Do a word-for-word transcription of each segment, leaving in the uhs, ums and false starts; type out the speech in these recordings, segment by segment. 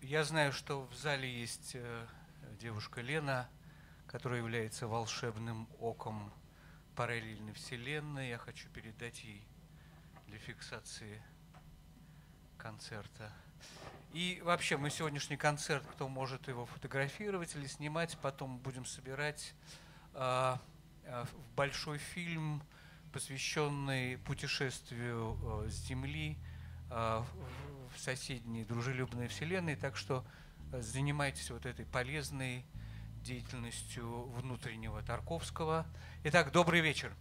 Я знаю, что в зале есть девушка Лена, которая является волшебным оком параллельной вселенной. Я хочу передать ей для фиксации концерта. И вообще мы сегодняшний концерт, кто может его фотографировать или снимать, потом будем собирать э, э, в большой фильм, посвященный путешествию э, с Земли э, в соседние дружелюбные вселенные. Так что занимайтесь вот этой полезной деятельностью внутреннего Тарковского. Итак, добрый вечер.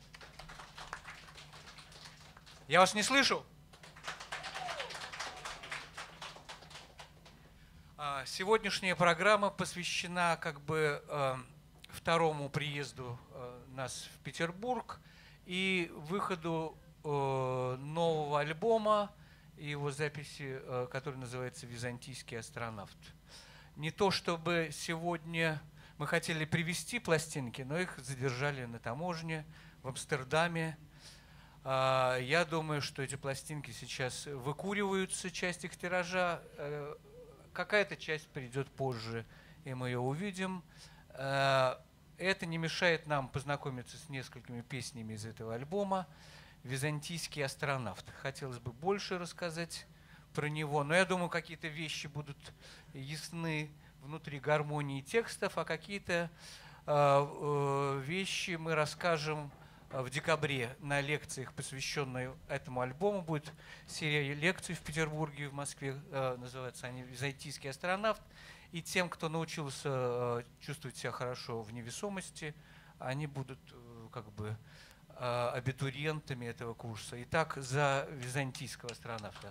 Я вас не слышу? Сегодняшняя программа посвящена как бы второму приезду нас в Петербург и выходу нового альбома и его записи, который называется «Византийский астронавт». Не то чтобы сегодня мы хотели привезти пластинки, но их задержали на таможне в Амстердаме. Я думаю, что эти пластинки сейчас выкуриваются, часть их тиража. Какая-то часть придет позже, и мы ее увидим. Это не мешает нам познакомиться с несколькими песнями из этого альбома. «Византийский астронавт». Хотелось бы больше рассказать про него, но я думаю, какие-то вещи будут ясны внутри гармонии текстов, а какие-то вещи мы расскажем в декабре на лекциях, посвященной этому альбому. Будет серия лекций в Петербурге и в Москве, называются они «Византийский астронавт». И тем, кто научился чувствовать себя хорошо в невесомости, они будут как бы абитуриентами этого курса. Итак, за византийского астронавта.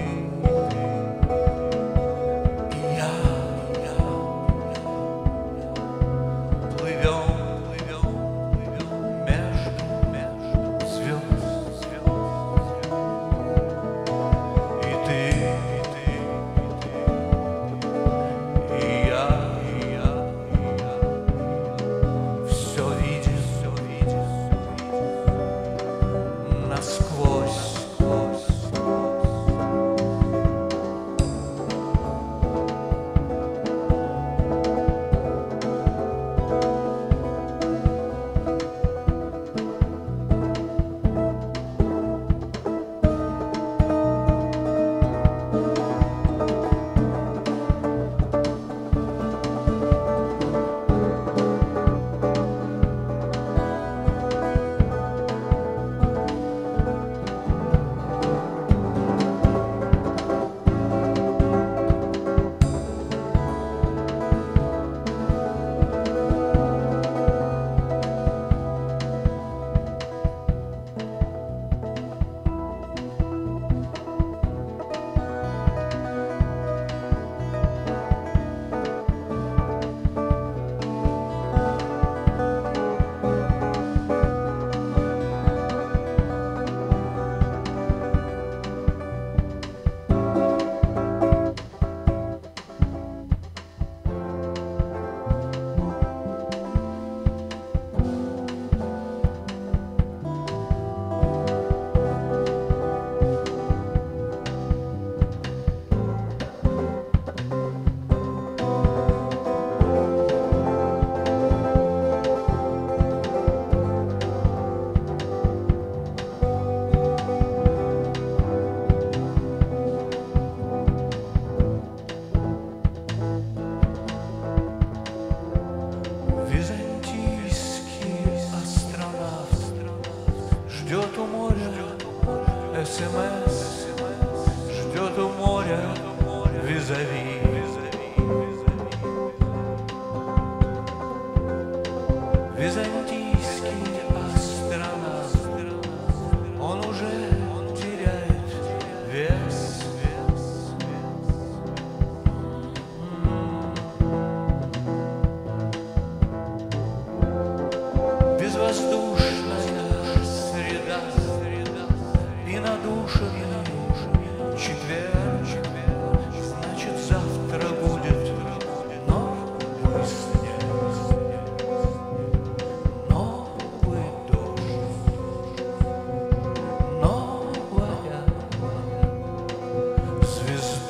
И ты, и я,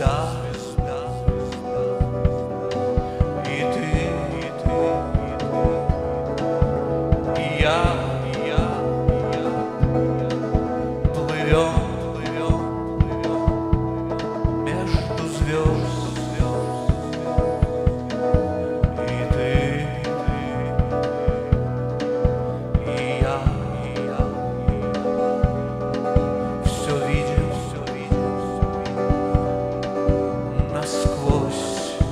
звезда, и ты, и ты, и ты, и я, и я, и я, плывем, плывем, плывем между звезд, и ты, и ты, и я, и я, все видим, все видим насквозь.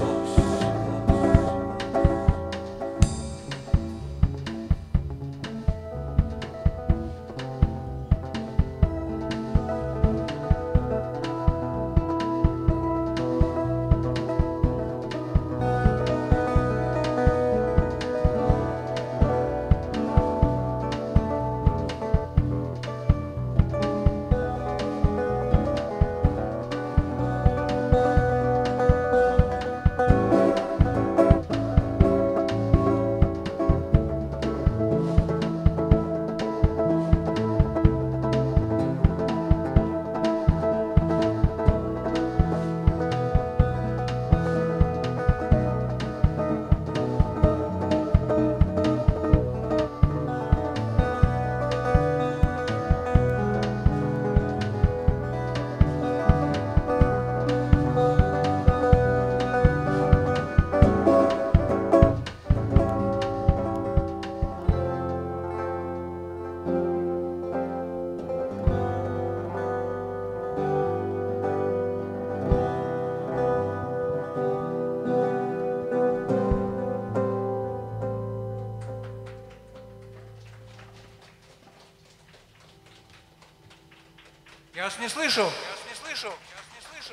Я вас не слышу. Я вас не слышу. Я вас не слышу.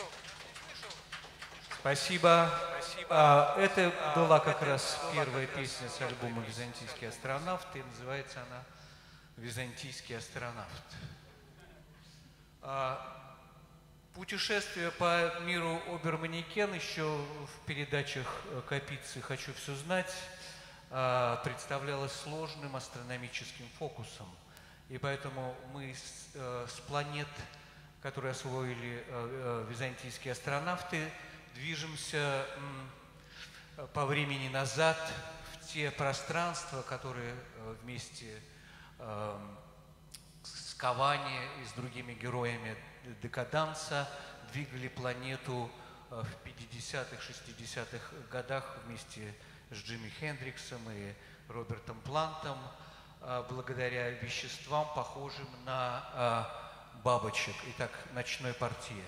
Спасибо. Спасибо. А, это а, была как это раз была первая как песня с альбома «Византийский астронавт», и называется она «Византийский астронавт». А, путешествие по миру Оберманекен еще в передачах Капицы «Хочу все знать» а, представлялось сложным астрономическим фокусом. И поэтому мы с, э, с планет, которые освоили э, э, византийские астронавты, движемся э, по времени назад в те пространства, которые э, вместе э, с Кавани и с другими героями декаданса двигали планету э, в пятидесятых, шестидесятых годах вместе с Джимми Хендриксом и Робертом Плантом, благодаря веществам, похожим на а, бабочек. Итак, «Ночной портье».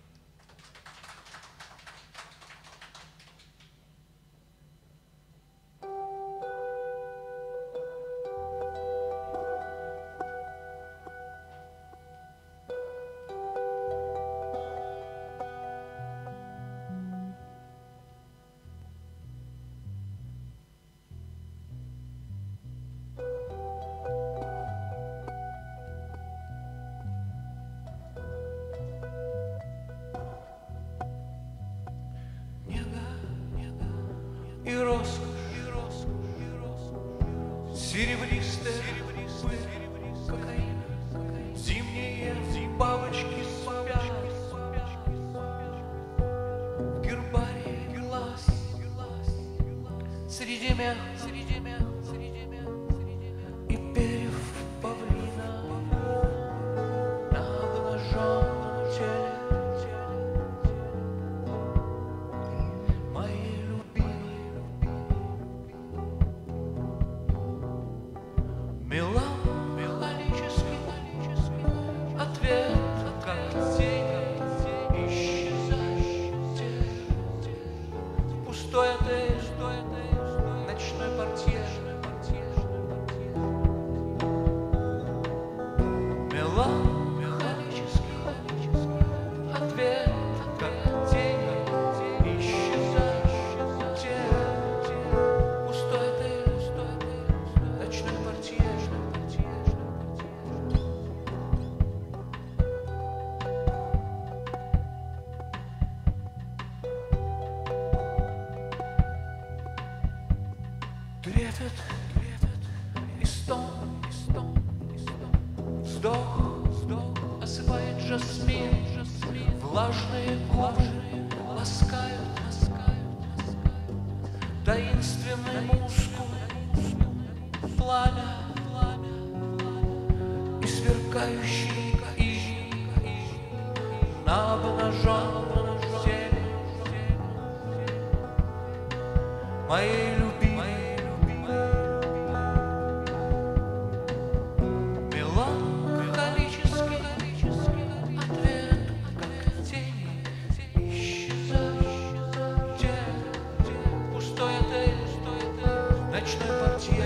И роскошь, и роскошь, и роскошь, серебристая, серебристая, кокаин, зимние бабочки спят, в гербарии глаз, среди мех, среди мех, среди мех, и перьев павлина на обнаженном теле. Меланхолический ответ, как тень, исчезающий в пустой отель, ночной портье. Меланхолический ответ, как тень, исчезающий в пустой отель, ночной портье. Трепет, трепет, и стон, и стон, и стон. Вздох, вздох, осыпает жасмин, жасмин, влажные губы, ласкают, таинственный мускул, пламя и сверкающий иж на обнаженном теле моей любимой, меланхолический ответ, как тени исчезающие, пустой отель, ночной портье.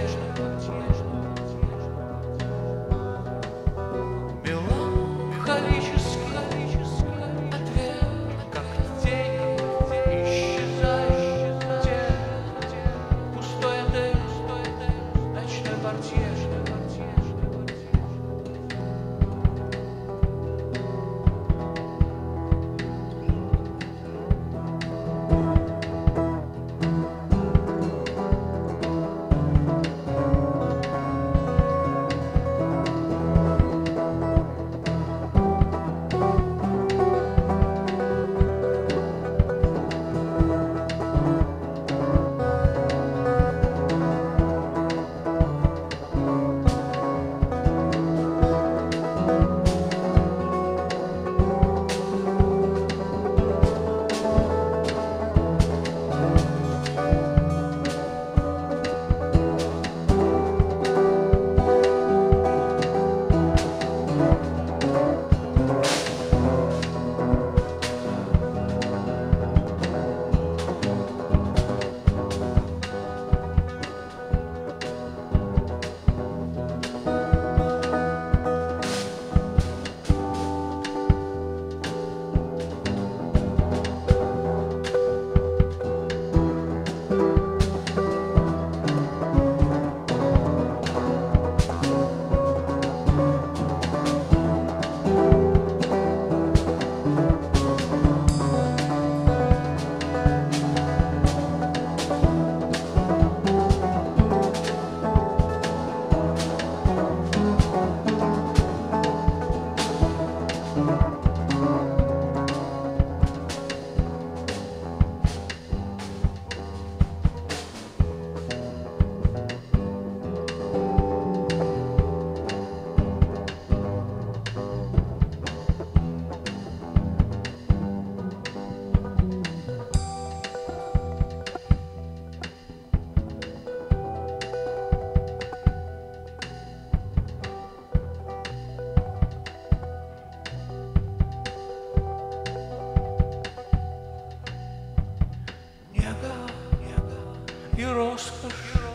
И роскошь,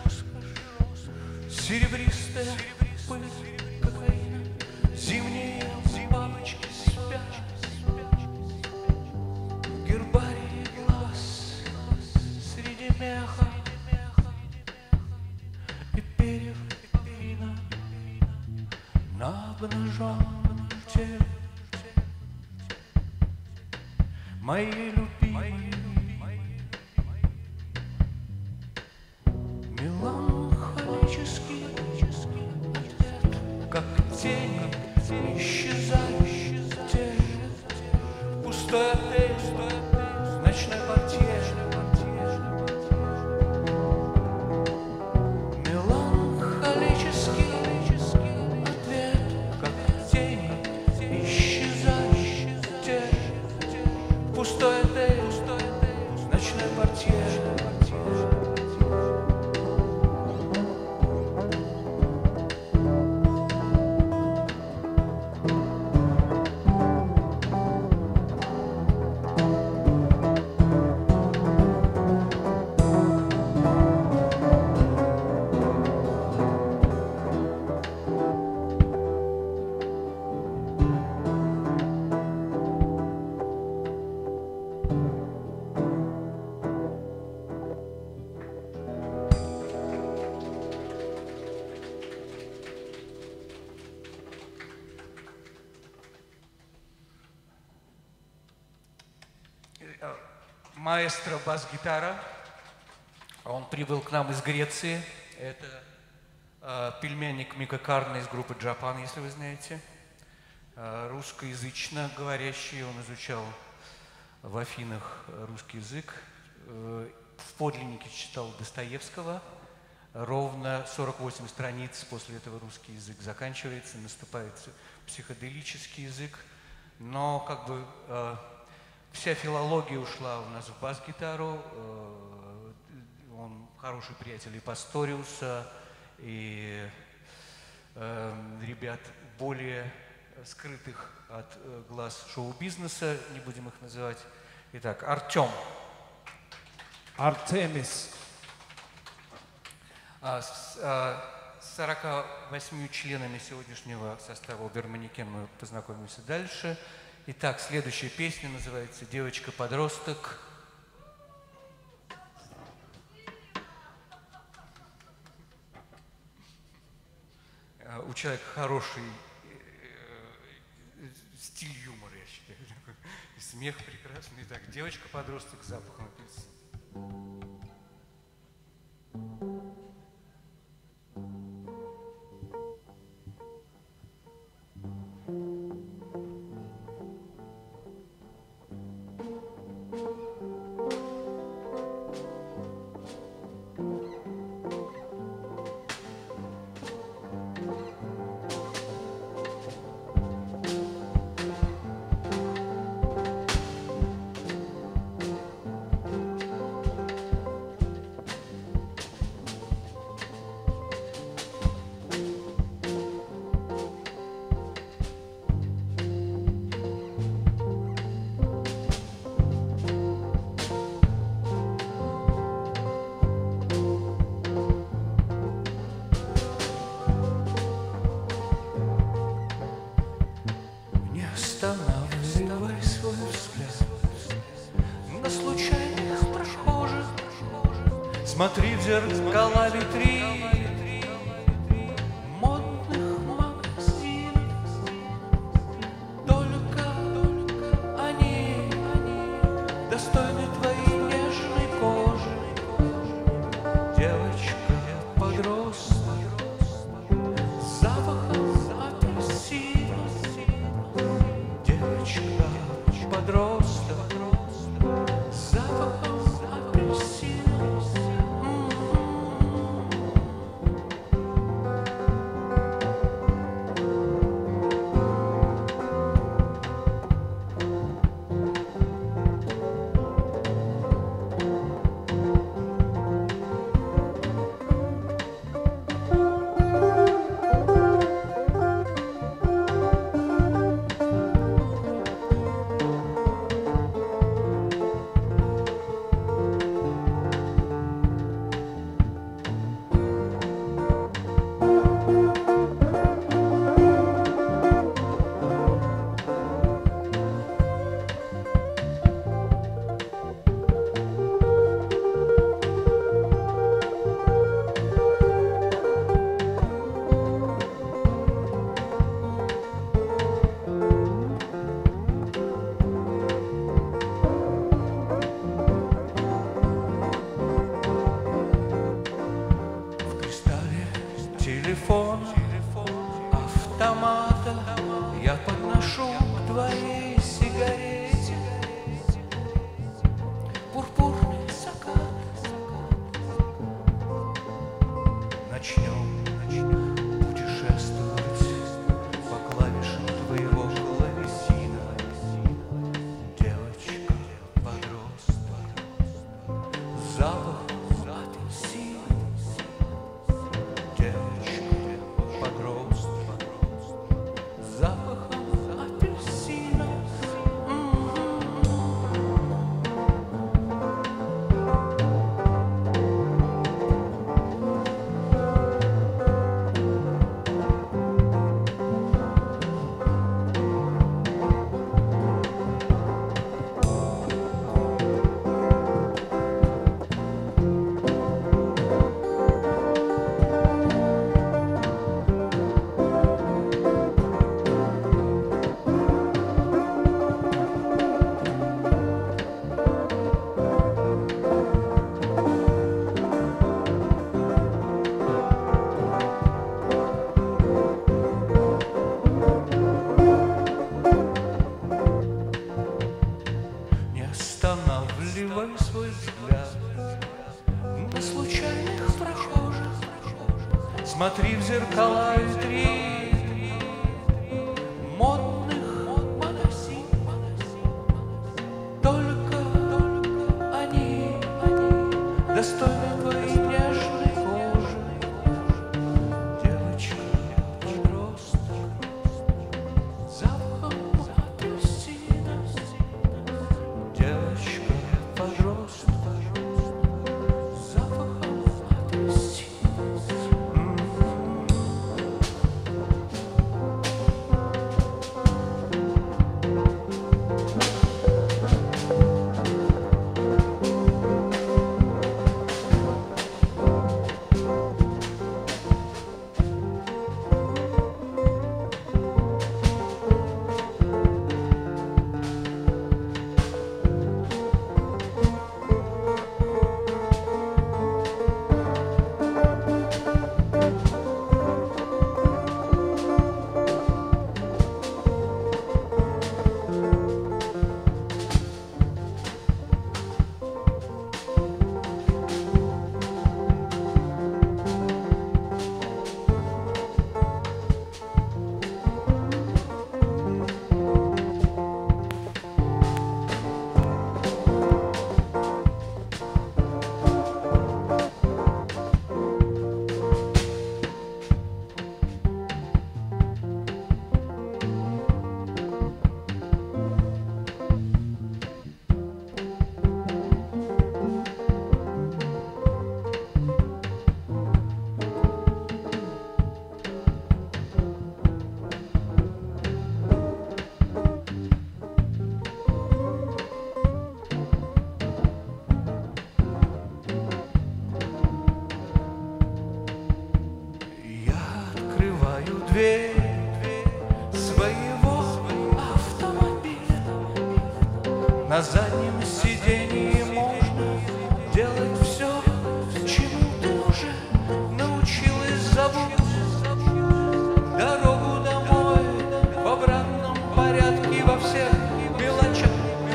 серебристая пыль кокаина, зимние бабочки спят в гербарии глаз среди меха и перьев пина на обнаженном теле моей любимой. Меланхолический ответ, как тень исчезающая тень, пустой отель, ночной портье. Меланхолический ответ, как тень исчезающая тень, пустой отель, ночной портье. Маэстро бас-гитара, он прибыл к нам из Греции. Это э, пельменник Мика Карна из группы Japan, если вы знаете. Э, русскоязычно говорящий, он изучал в Афинах русский язык. В подлиннике читал Достоевского. Ровно сорок восемь страниц после этого русский язык заканчивается, наступает психоделический язык. Но как бы э, вся филология ушла у нас в бас-гитару. Э, он хороший приятель и Пасториуса, и э, ребят более скрытых от э, глаз шоу-бизнеса, не будем их называть. Итак, Артем. Артемис. С сорока восьмью членами сегодняшнего состава Оберманекен мы познакомимся дальше. Итак, следующая песня называется «Девочка-подросток». У человека хороший стиль юмора, я считаю. И смех прекрасный. Итак, девочка-подросток с запахом апельсина. Останавливай свой взгляд на случайных прохожих, смотри в зеркала витрин модных магазинов. Только они достойны твоей нежной кожи. Девочка-подросток с запахом апельсина. Девочка-подросток с запахом апельсина. бросай свой взгляд на случайных прохожих, смотри в зеркала витрин модных магазин. Только они достойны твоей нежной кожи. Девочка, подросток, запахом апельсина. Девочка, подросток, запахом апельсина. Дверь своего автомобиля. На заднем сиденье можно делать все, чему ты уже научилась. Забудь дорогу домой в обратном порядке во всех мелочах.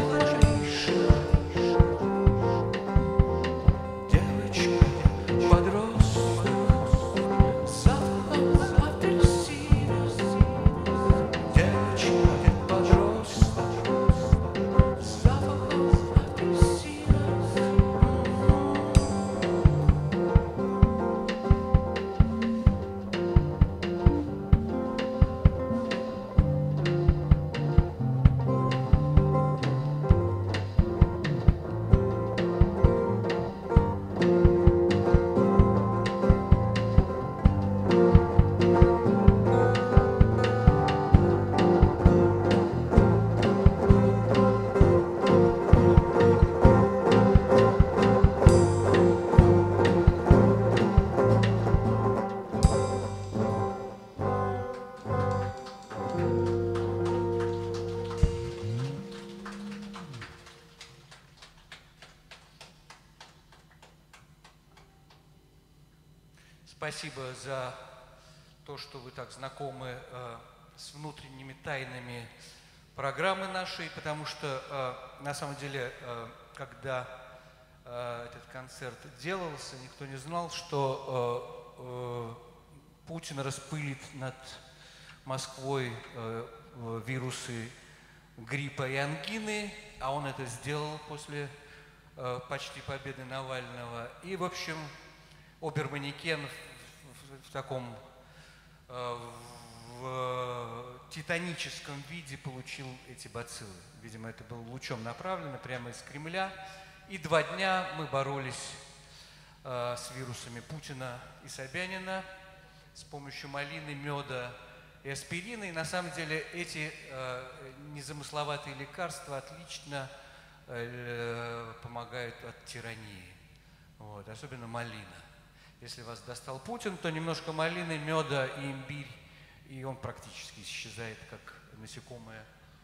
Девочка, подросток, запахом апельсина. Девочка, подросток, запахом апельсина. Спасибо за то, что вы так знакомы э, с внутренними тайнами программы нашей, потому что э, на самом деле, э, когда э, этот концерт делался, никто не знал, что э, э, Путин распылит над Москвой э, вирусы гриппа и ангины, а он это сделал после э, почти победы Навального. И, в общем, обер-манекен в, в, в таком э, в титаническом виде получил эти бациллы. Видимо, это было лучом направлено прямо из Кремля. И два дня мы боролись э, с вирусами Путина и Собянина с помощью малины, меда и аспирина. И на самом деле эти э, незамысловатые лекарства отлично э, помогают от тирании. Вот, особенно малина. Если вас достал Путин, то немножко малины, меда и имбирь, и он практически исчезает, как насекомое.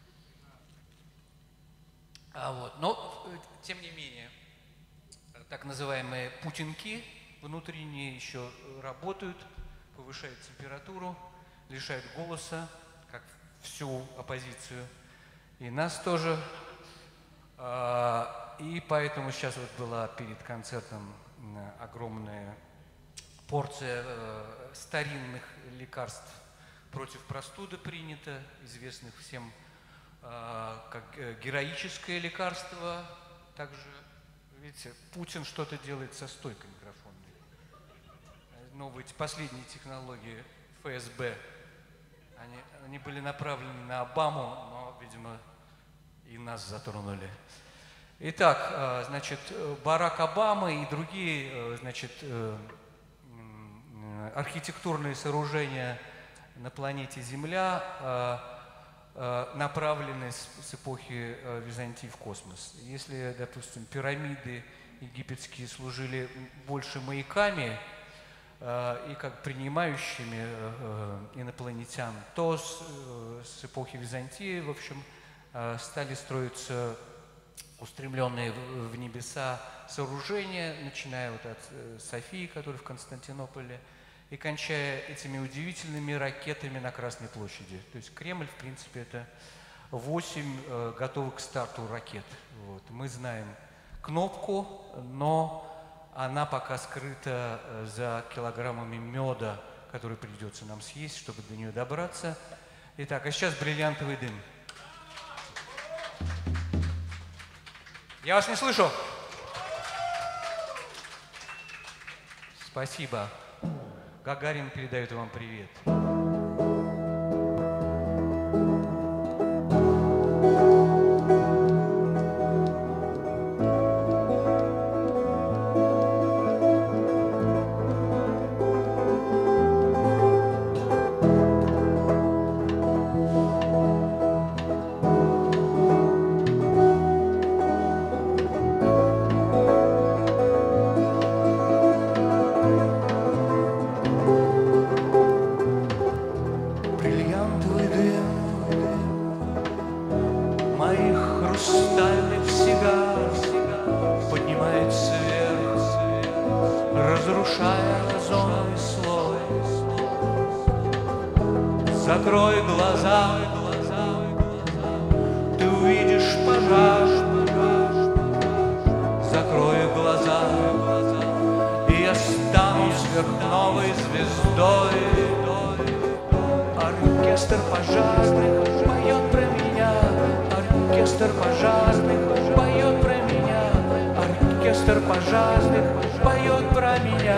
А вот, но, тем не менее, так называемые путинки внутренние еще работают, повышают температуру, лишают голоса, как всю оппозицию, и нас тоже. И поэтому сейчас вот была перед концертом огромная порция старинных лекарств против простуды принята, известных всем как героическое лекарство. Также, видите, Путин что-то делает со стойкой микрофонной. Новые последние технологии эф эс бэ, они, они были направлены на Обаму, но, видимо, и нас затронули. Итак, значит, Барак Обама и другие, значит, архитектурные сооружения на планете Земля направлены с эпохи Византии в космос. Если, допустим, пирамиды египетские служили больше маяками и как принимающими инопланетян, то с, с эпохи Византии, в общем, стали строиться устремленные в небеса сооружения, начиная вот от Софии, которая в Константинополе, и кончая этими удивительными ракетами на Красной площади. То есть Кремль, в принципе, это восемь э, готовых к старту ракет. Вот. Мы знаем кнопку, но она пока скрыта за килограммами меда, который придется нам съесть, чтобы до нее добраться. Итак, а сейчас бриллиантовый дым. Я вас не слышу. Спасибо. Гагарин передает вам привет. Закрой глаза, ты увидишь пожар. Закрой глаза, и я стану сверхновой звездой. Оркестр пожарных поет про меня. Оркестр пожарных поет про меня. Оркестр пожарных поет про меня.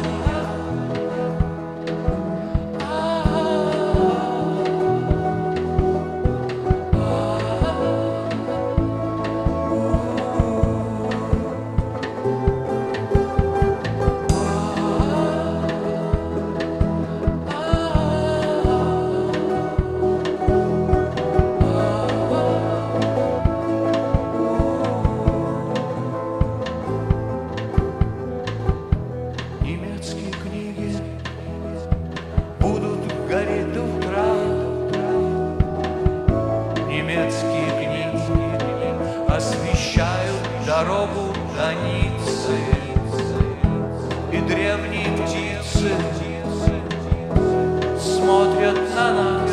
Дорогу до Ниццы, и древние птицы смотрят на нас,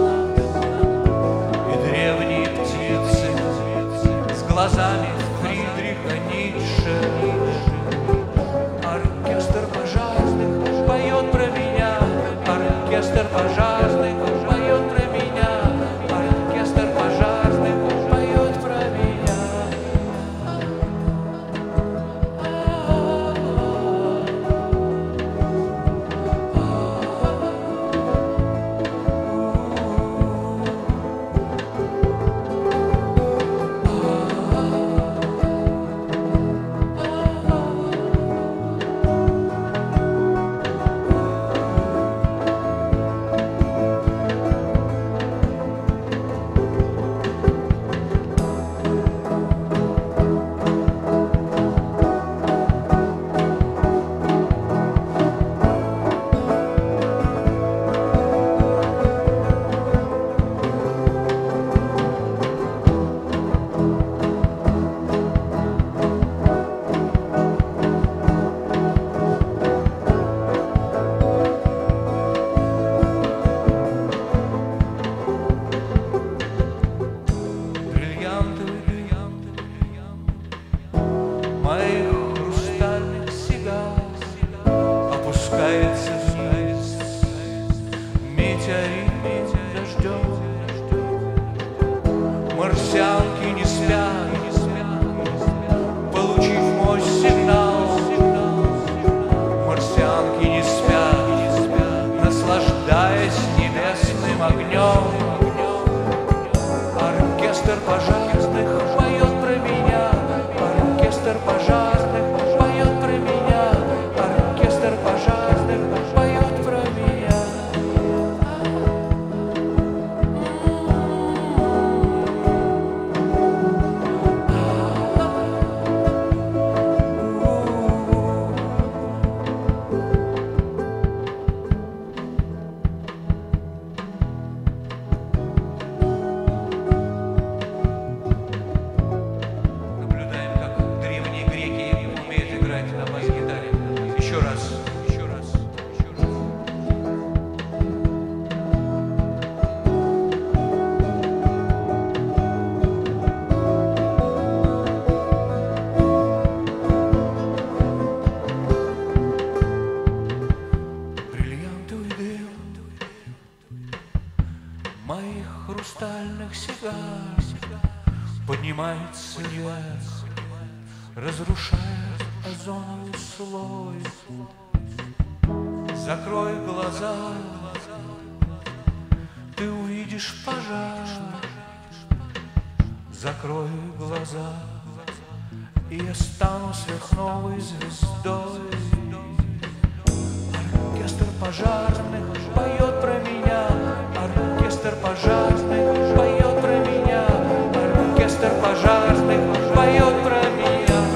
и древние птицы с глазами Фридриха Ницше. Оркестр пожарных поет про меня. Оркестр пожарных поет про меня. Оркестр пожарных поет про меня. поднимается вверх, разрушая озоновый слой. Закрой глаза, ты увидишь пожар. Закрой глаза, и я стану сверхновой звездой. Оркестр пожарных поет про меня. Оркестр пожарных поет про меня. Оркестр пожарных поет про меня.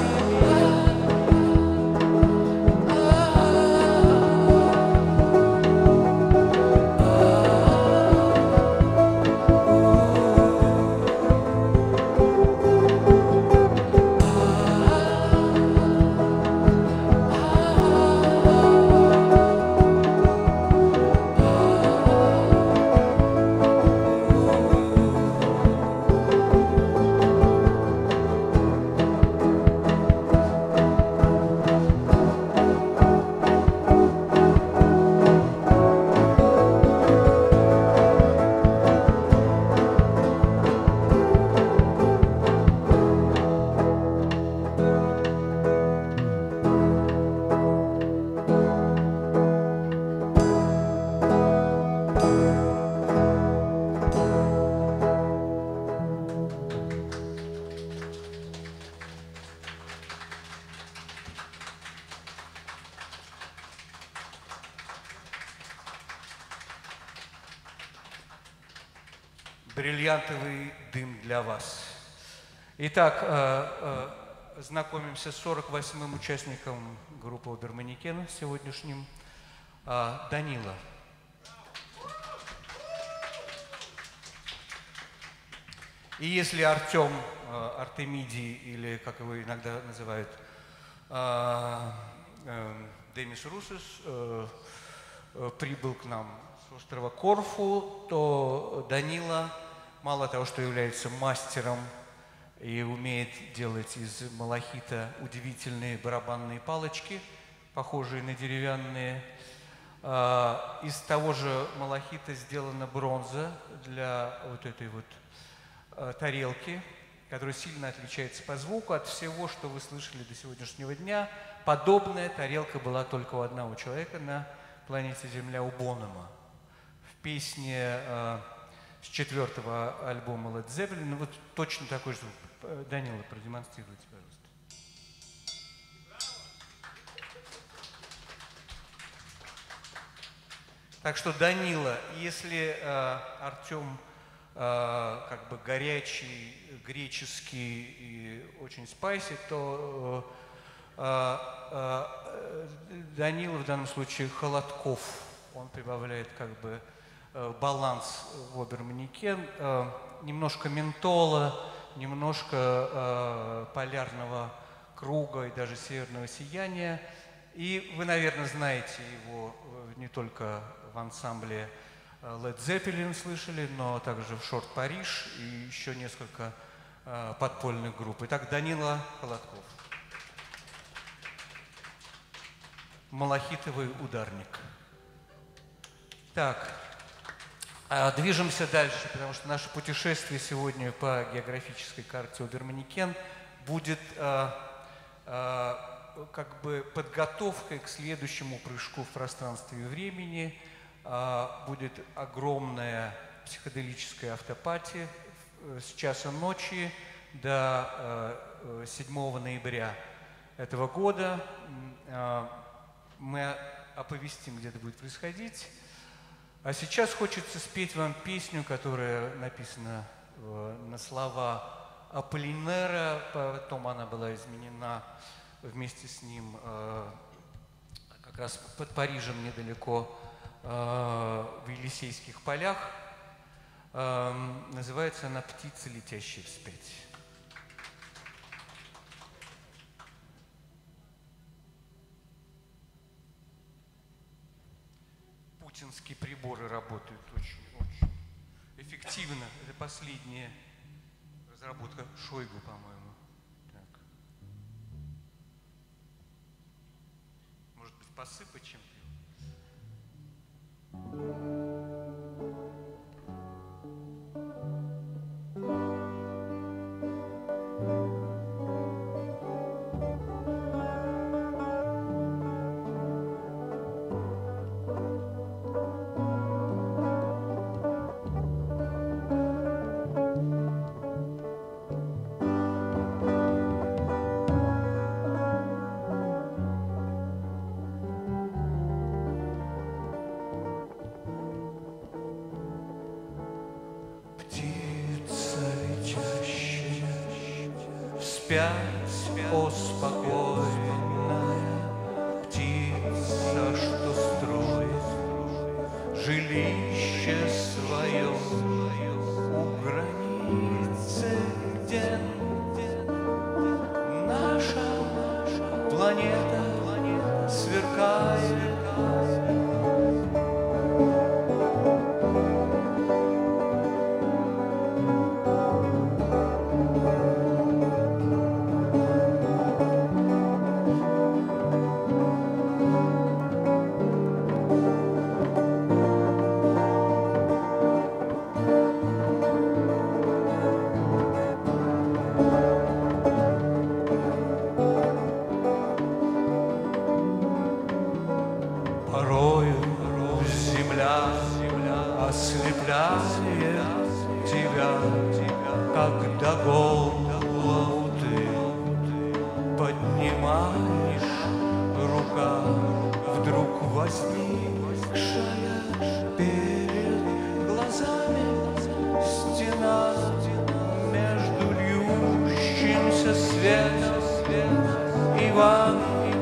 Бриллиантовый дым для вас. Итак, э, э, знакомимся с сорок восьмым участником группы Оберманекен сегодняшним, э, Данила. И если Артем, э, Артемидий, или как его иногда называют, э, э, Демис Русос, э, э, прибыл к нам с острова Корфу, то Данила мало того, что является мастером и умеет делать из малахита удивительные барабанные палочки, похожие на деревянные. Из того же малахита сделана бронза для вот этой вот тарелки, которая сильно отличается по звуку от всего, что вы слышали до сегодняшнего дня. Подобная тарелка была только у одного человека на планете Земля, у Бонома. В песне с четвертого альбома Led Zeppelin, вот точно такой же звук. Данила, продемонстрируйте, пожалуйста. Так что, Данила, если э, Артем э, как бы горячий, греческий и очень спайси, то э, э, Данила в данном случае Холодков. Он прибавляет как бы баланс в Оберманекен, э, немножко ментола, немножко э, полярного круга и даже северного сияния. И вы, наверное, знаете его не только в ансамбле Led Zeppelin слышали, но также в Шорт Париж и еще несколько э, подпольных групп. Итак, Данила Холодков. Малахитовый ударник. Так. Движемся дальше, потому что наше путешествие сегодня по географической карте Оберманекен будет э, э, как бы подготовкой к следующему прыжку в пространстве и времени. Э, будет огромная психоделическая автопати с часа ночи до э, седьмого ноября этого года. Э, мы оповестим, где это будет происходить. А сейчас хочется спеть вам песню, которая написана э, на слова Аполлинера, потом она была изменена вместе с ним э, как раз под Парижем недалеко э, в Елисейских полях. Э, называется она «Птица, летящая вспять». Путинские приборы работают очень, очень эффективно. Это последняя разработка Шойгу, по-моему. Так. Может быть, посыпать чем-то? спять, о спокойная птица, что строит жилище свое у границы, где наша планета сверкает. Когда голову ты поднимаешь, рука вдруг возникшая перед глазами, стена между льющимся светом Иван.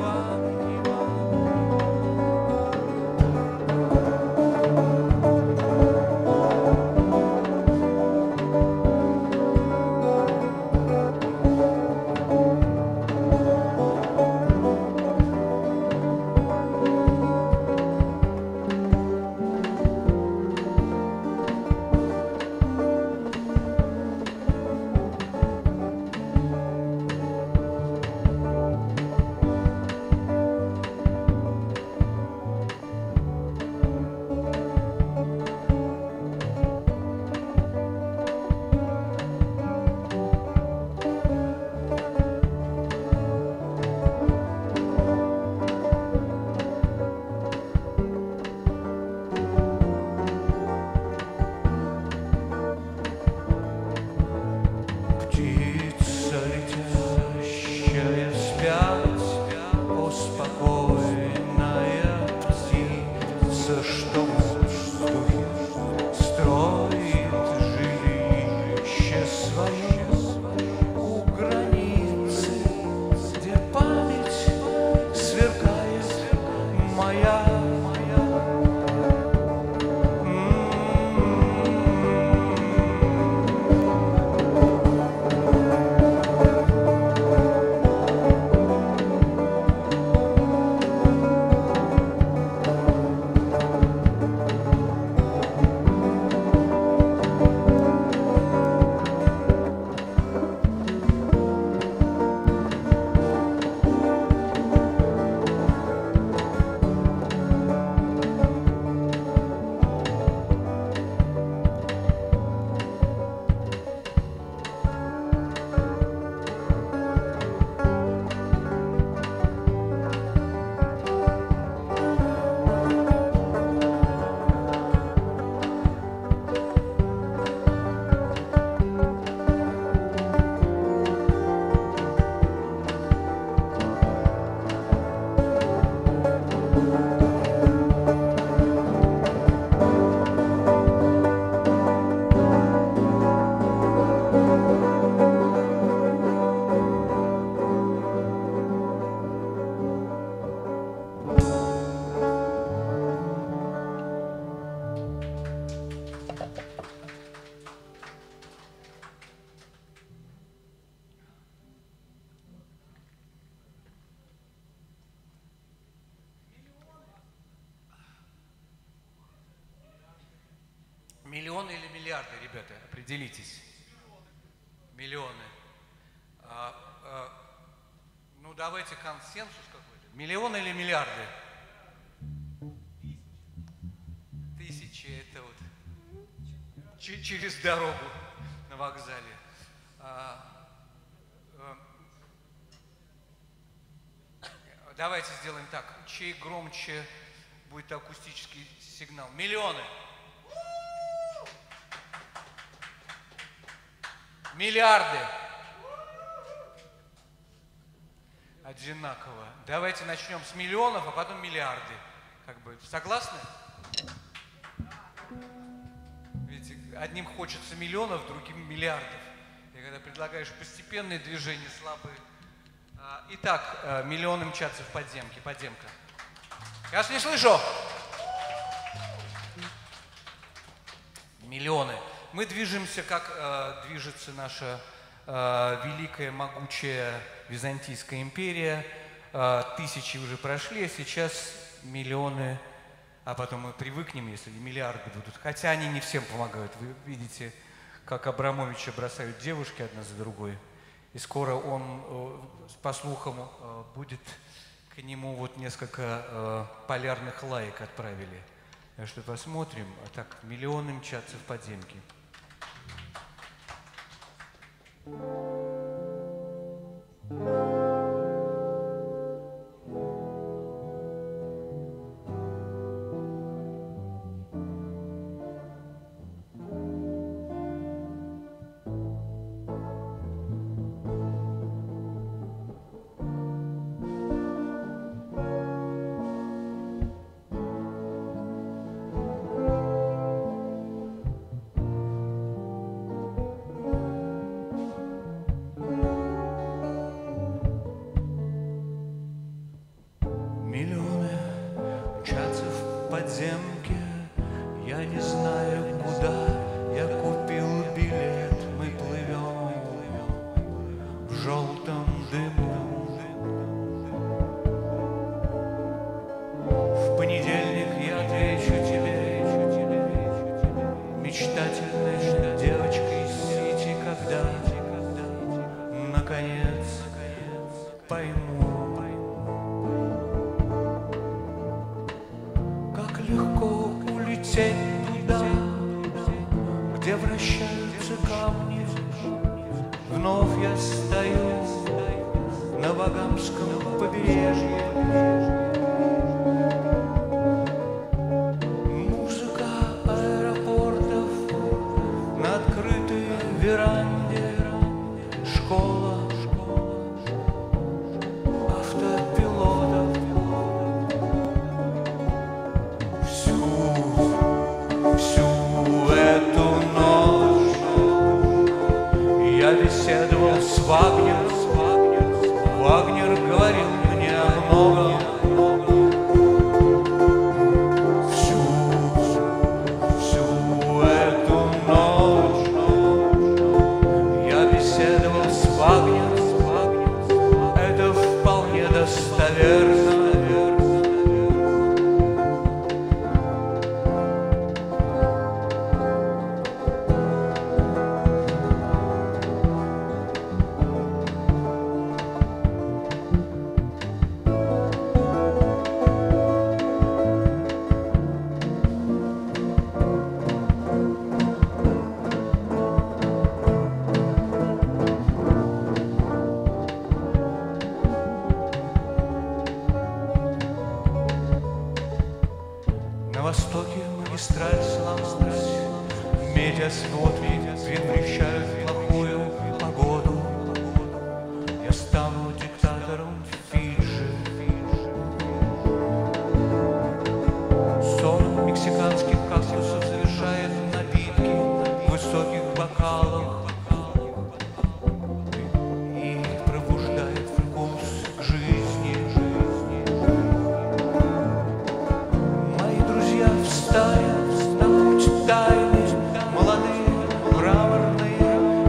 Миллионы или миллиарды, ребята, определитесь. Миллионы. А, а, ну, давайте консенсус какой-то. Миллионы или миллиарды? Тысячи, это вот ч- через дорогу на вокзале. А, а, давайте сделаем так. Чей громче будет акустический сигнал? Миллионы. Миллиарды. Одинаково. Давайте начнем с миллионов, а потом миллиарды. Как бы согласны? Ведь одним хочется миллионов, другим миллиардов. И когда предлагаешь постепенные движения, слабые. Итак, миллионы мчатся в подземке. Подземка. Я вас не слышу. Миллионы. Мы движемся, как э, движется наша э, великая, могучая Византийская империя. Э, тысячи уже прошли, а сейчас миллионы, а потом мы привыкнем, если миллиарды будут. Хотя они не всем помогают. Вы видите, как Абрамовича бросают девушки одна за другой. И скоро он, э, по слухам, э, будет к нему вот несколько э, полярных лаек отправили. Так что посмотрим. А так, миллионы мчатся в подземке. Молодые, мраморные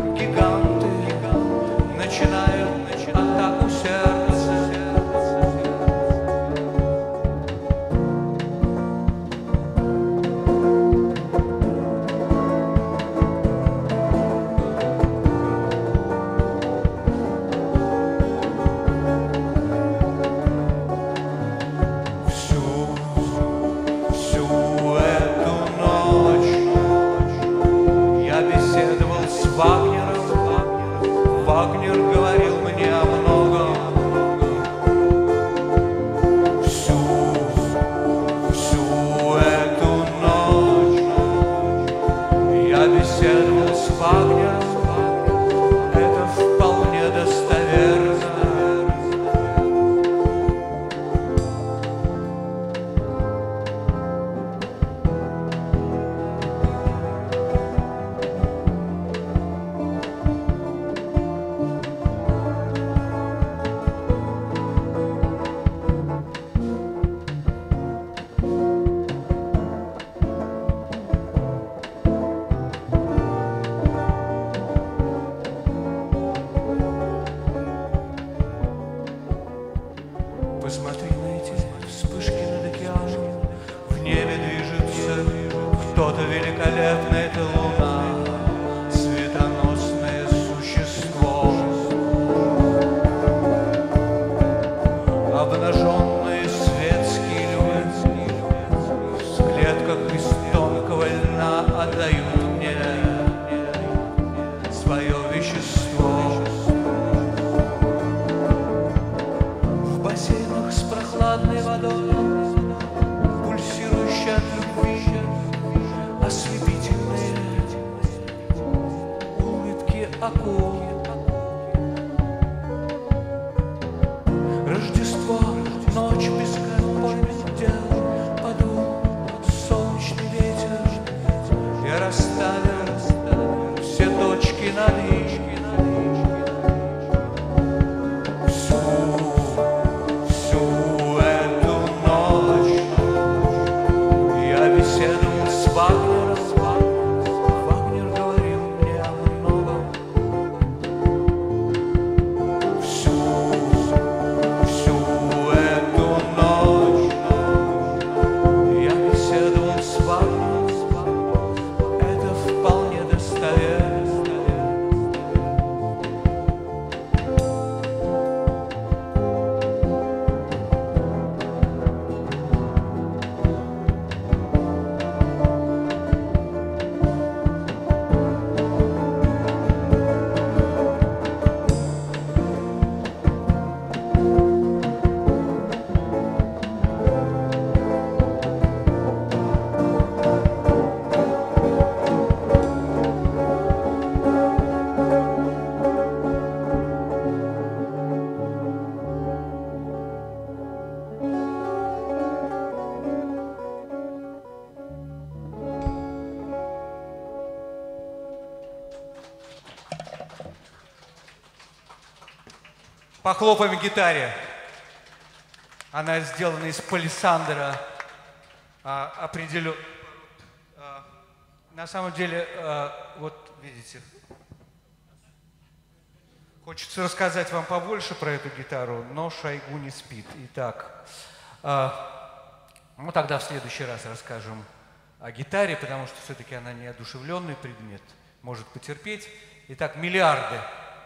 Посмотри на эти вспышки над океаном. В небе движется кто-то великолепный, это луна, светоносное существо. Обнаженные светские львы в клетках из тонкого льна отдают мне свое вещество. В бассейнах с прохладной водой, пульсирующей от любви, ослепительные улыбки акул. Рождество, ночь бесконечных дел, подул солнечный ветер. Я расставил все точки над «и». Всю, всю эту ночь я беседовал с Вагнером. Вагнер говорил мне о многом. Всю, всю эту ночь я беседовал с Вагнером. Это вполне достоверно. Похлопаем гитаре. Она сделана из палисандра. А, определю... а, на самом деле, а, вот видите, хочется рассказать вам побольше про эту гитару, но Шойгу не спит. Итак, а, ну тогда в следующий раз расскажем о гитаре, потому что все-таки она неодушевленный предмет, может потерпеть. Итак, миллиарды.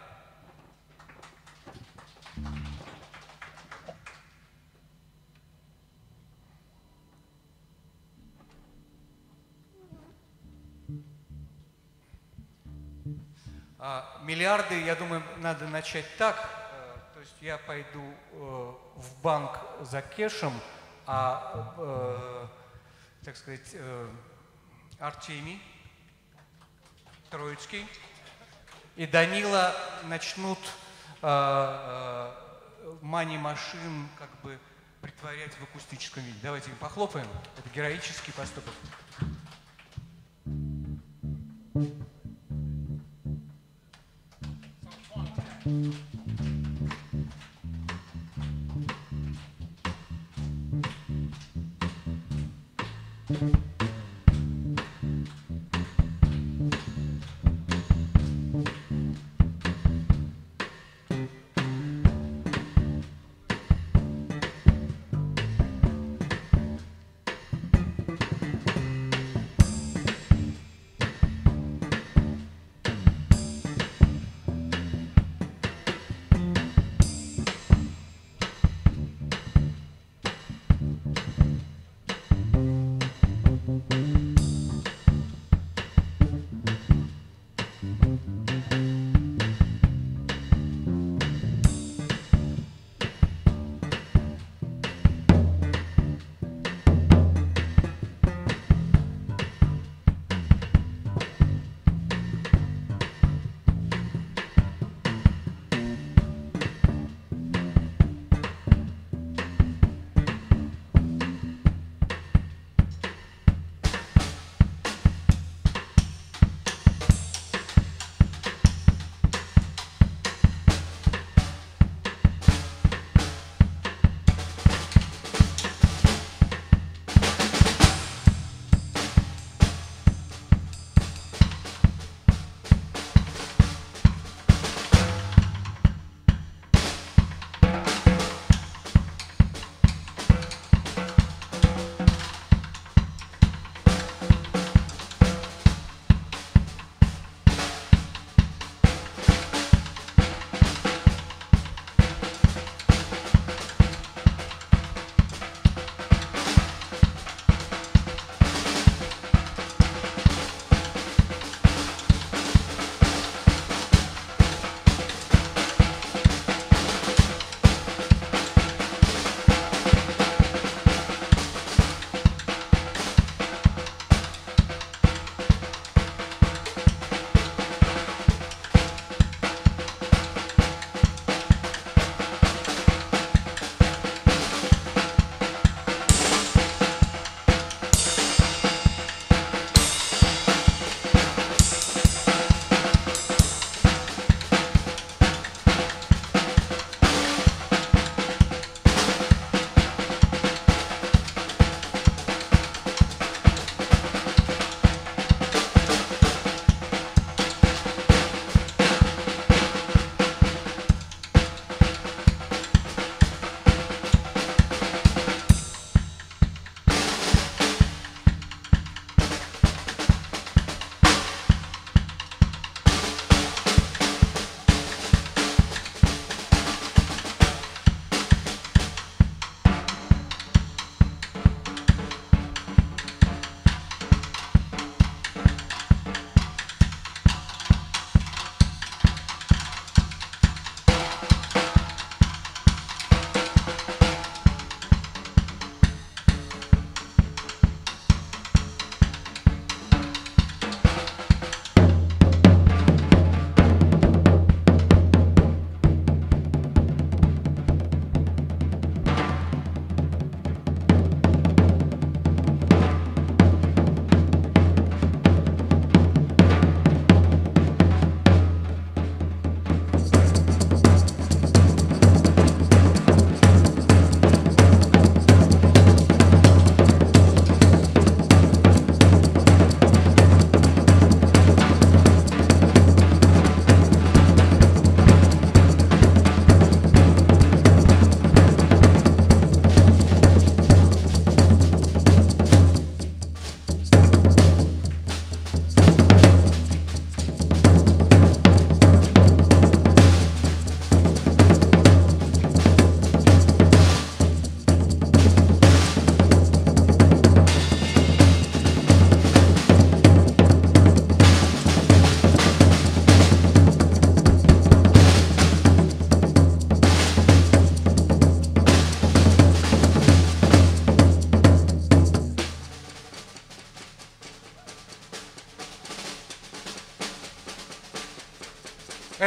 А, миллиарды, я думаю, надо начать так. То есть я пойду э, в банк за кэшем, а, э, так сказать, э, Артемий Троицкий и Данила начнут э, э, мани-машин как бы притворять в акустическом виде. Давайте им похлопаем. Это героический поступок.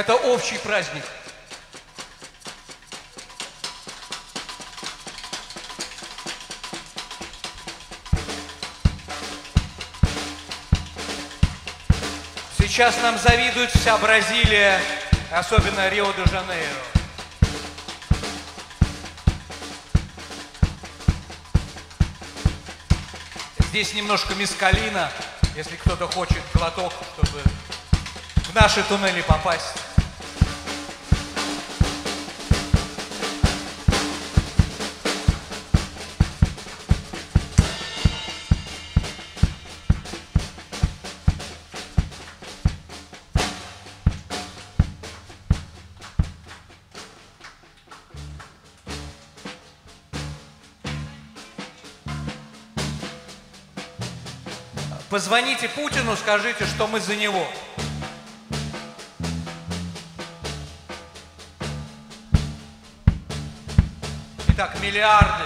Это общий праздник. Сейчас нам завидует вся Бразилия, особенно Рио-де-Жанейро. Здесь немножко мескалина, если кто-то хочет глоток, чтобы в наши туннели попасть. Позвоните Путину, скажите, что мы за него. Итак, миллиарды.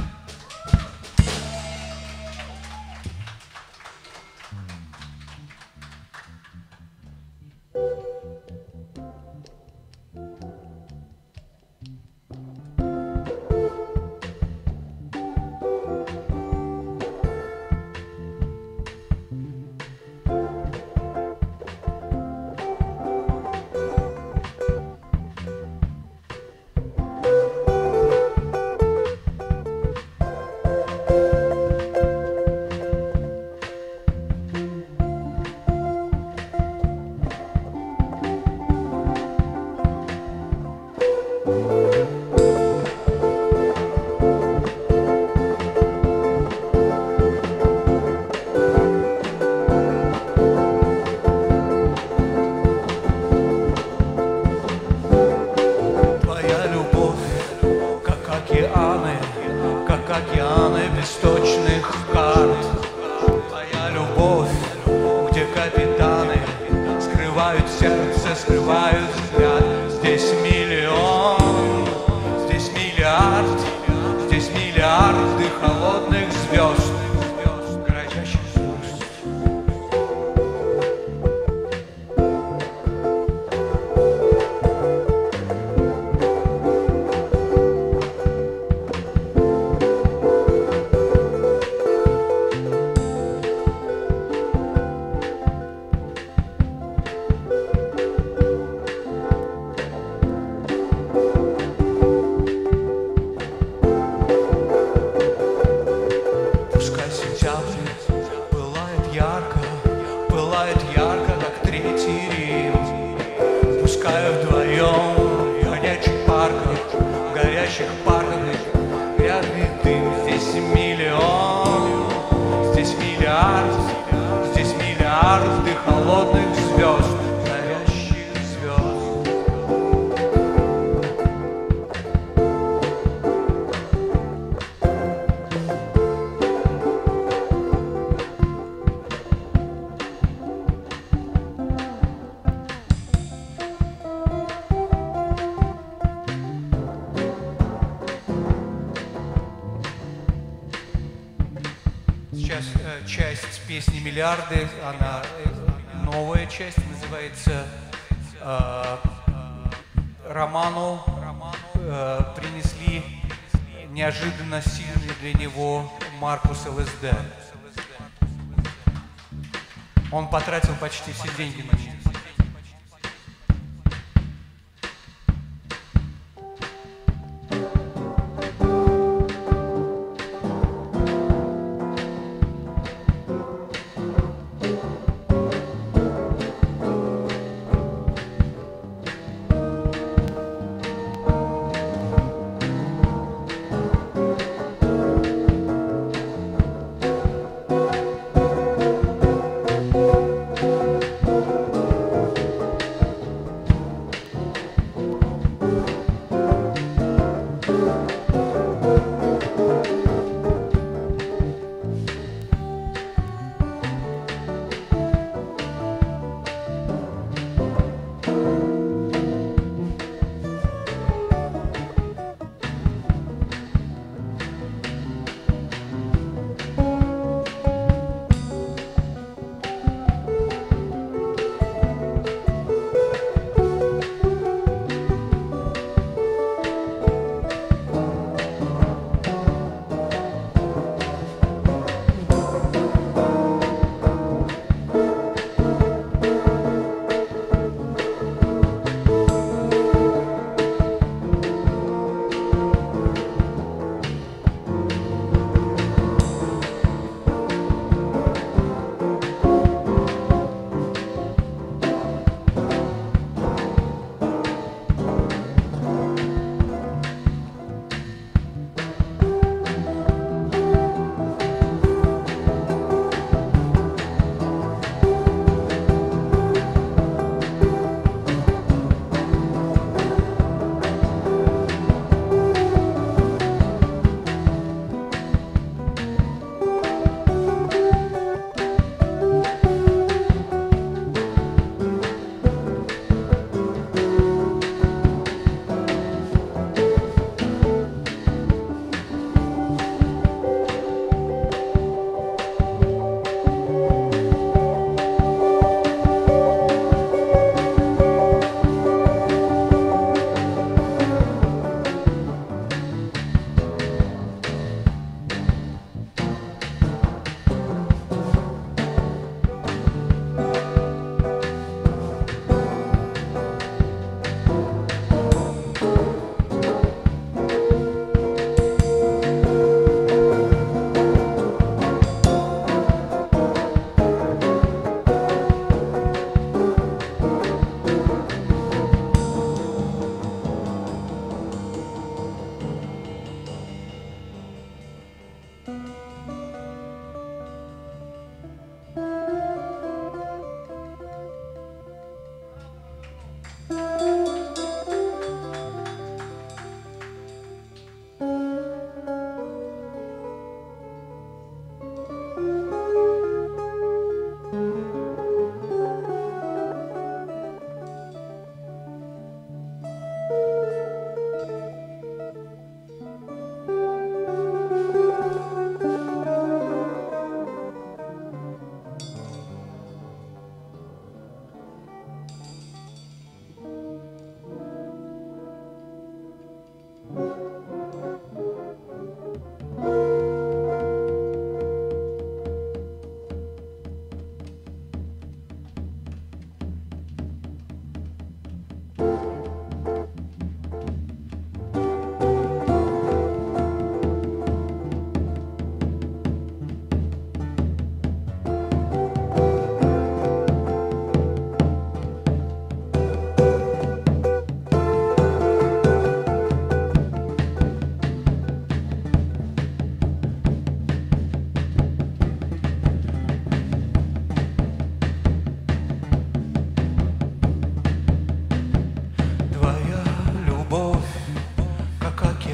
Миллиарды, она новая часть, называется э, Роману э, принесли неожиданно сильный для него Маркус ЛСД. Он потратил почти все деньги на нее.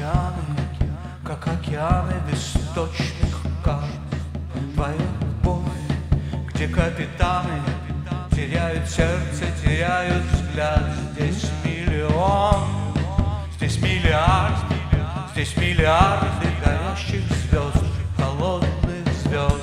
океаны, как океаны восточных карт. Твоя любовь, где капитаны теряют сердце, теряют взгляд. Здесь миллион, здесь миллиард, здесь миллиарды горящих звезд, холодных звезд.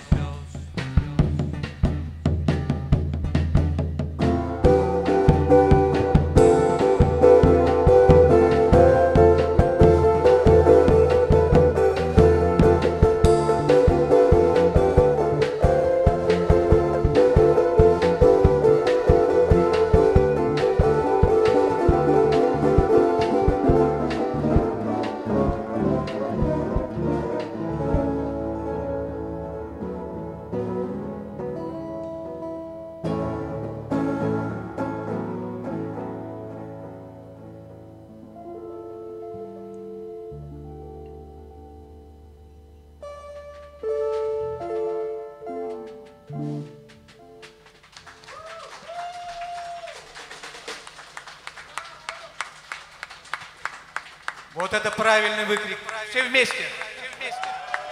Вот это правильный выкрик. Все вместе. Все вместе.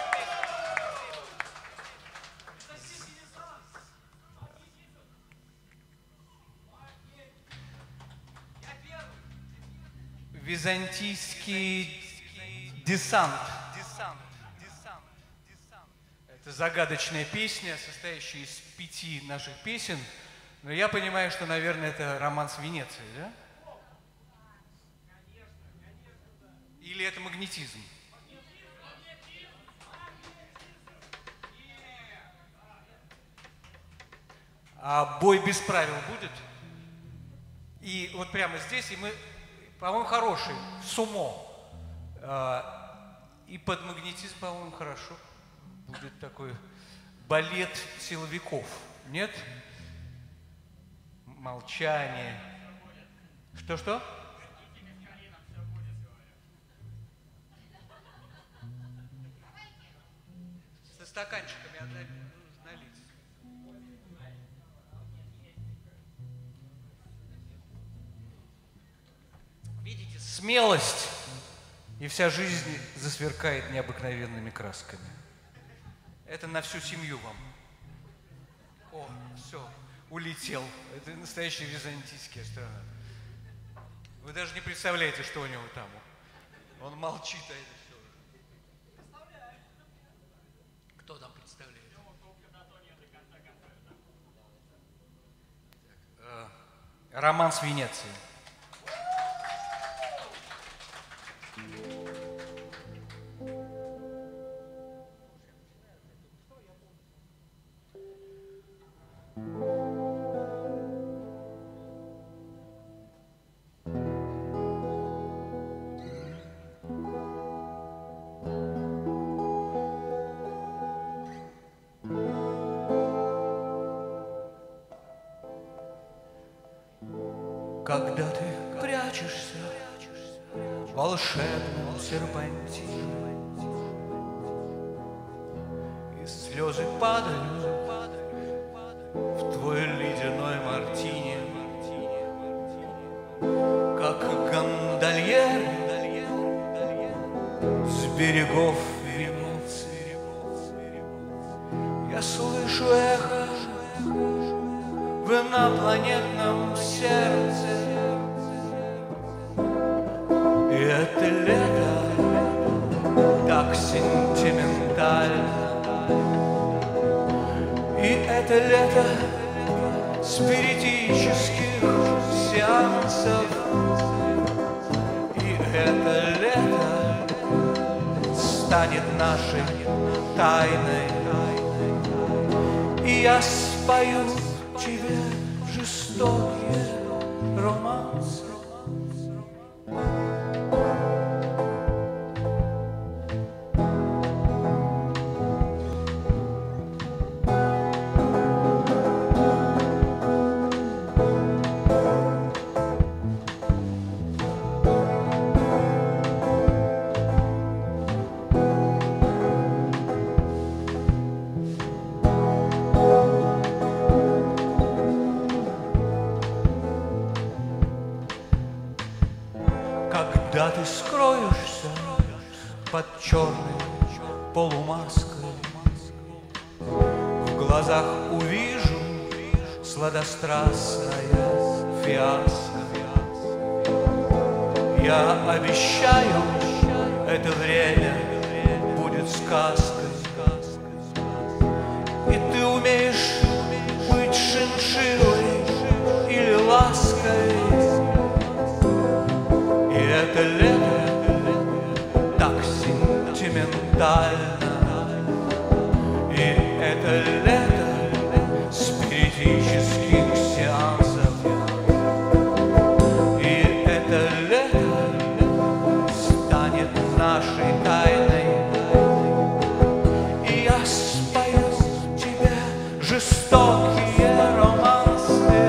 Византийский десант. Это загадочная песня, состоящая из пяти наших песен. Но я понимаю, что, наверное, это романс Венеции, да? Или это магнетизм? А бой без правил будет? И вот прямо здесь, и мы, по-моему, хороший, сумо. И под магнетизм, по-моему, хорошо. Будет такой балет силовиков. Нет? Молчание. Что-что? Со стаканчиками налить. Видите, смелость, и вся жизнь засверкает необыкновенными красками. Это на всю семью вам. О, все, улетел. Это настоящий византийский астронавт. Вы даже не представляете, что у него там. Он молчит, а это все. Кто там представляет? Так, э, романс Венеции. Когда ты прячешься в волшебном серпантине, и слезы падают в твой ледяной мартини, как гондольер с берегов Венеции. Я слышу эхо в инопланетном сердце. И это лето так сентиментально. И это лето спиритических сеансов. И это лето станет нашей тайной. И я спою тебе жестокие романсы. под черной полумаской. В глазах увижу сладострастная фиаско. Я обещаю, это время будет сказкой. И ты умеешь быть шиншиллой или лаской. И это лето так сентиментально. И это лето спиритических сеансов. И это лето станет нашей тайной. И я спою тебе жестокие романсы.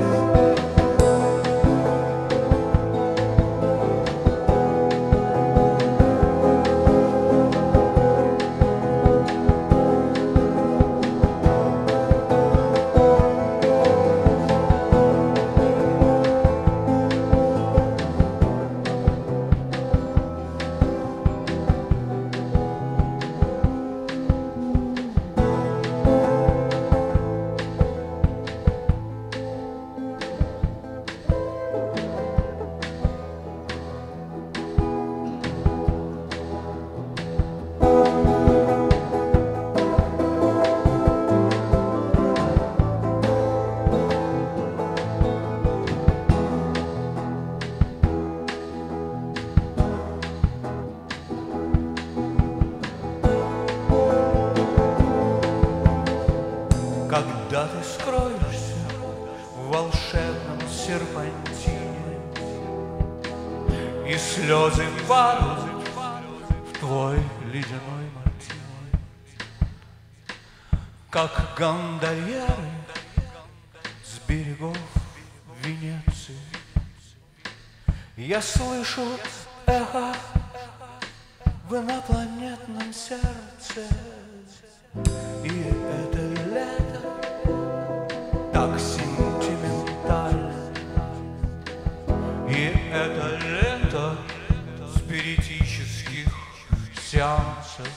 Когда ты скроешься в волшебном серпантине, и слезы падают в твой ледяной мартини, как гондольеры с берегов Венеции, я слышу эхо в инопланетном сердце. И это лето так сентиментально. И это лето спиритических сеансов.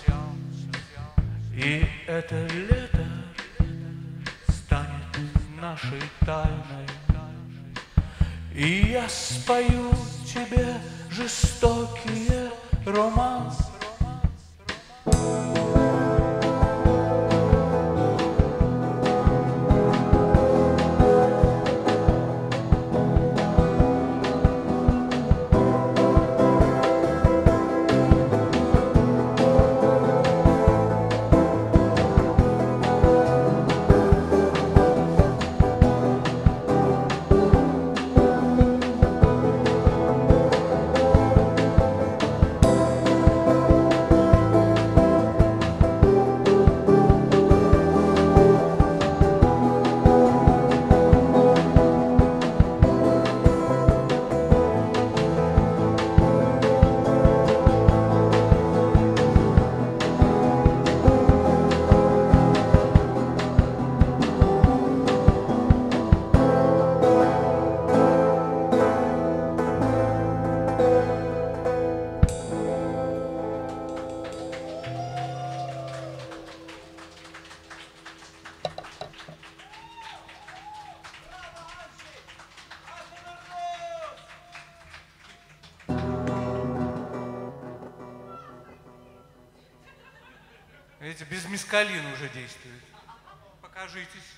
И это лето станет нашей тайной. И я спою тебе жестокие романсы. Видите, без мескалина уже действует. Покажитесь.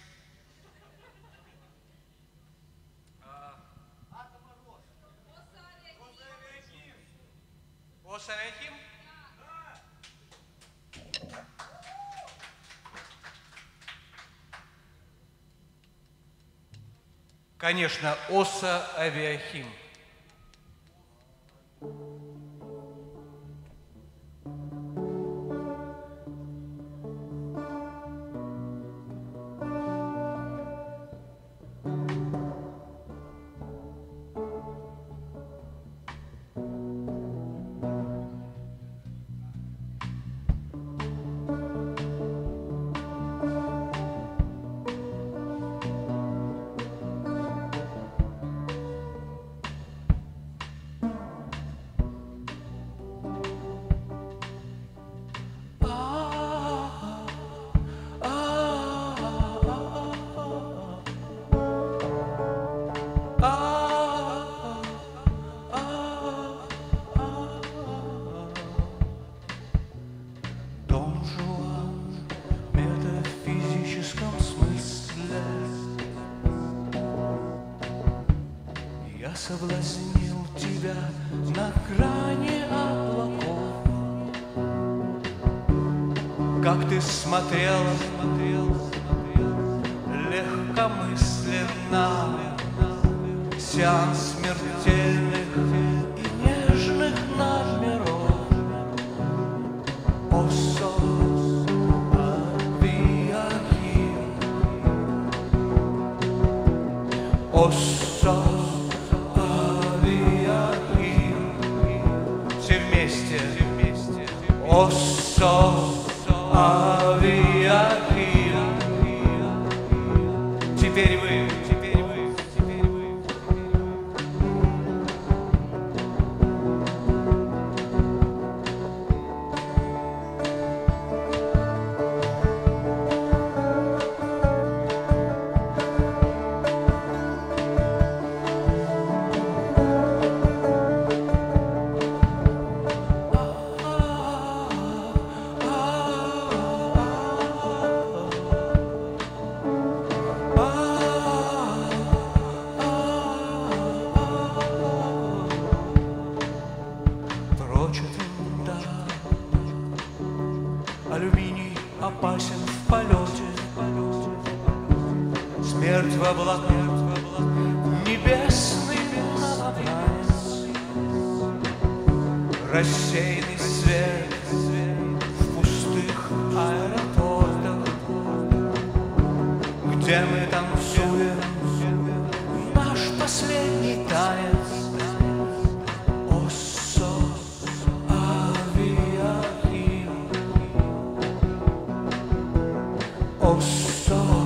Оса Авиахим? Конечно, Оса Авиахим. соблазнил тебя на грани облаков, как ты смотрела, легкомысленно, сеанс смертельных и нежных номеров. О, сон, авиахи, о, сон, авиахи, все вместе, о, сон, авиахи. Теперь вы, теперь вы, теперь вы. Алюминий опасен в полете, смерть в облаках, небесный новобранец, рассеянный свет в пустых аэропортах, где мы танцуем наш последний танец. О, сон,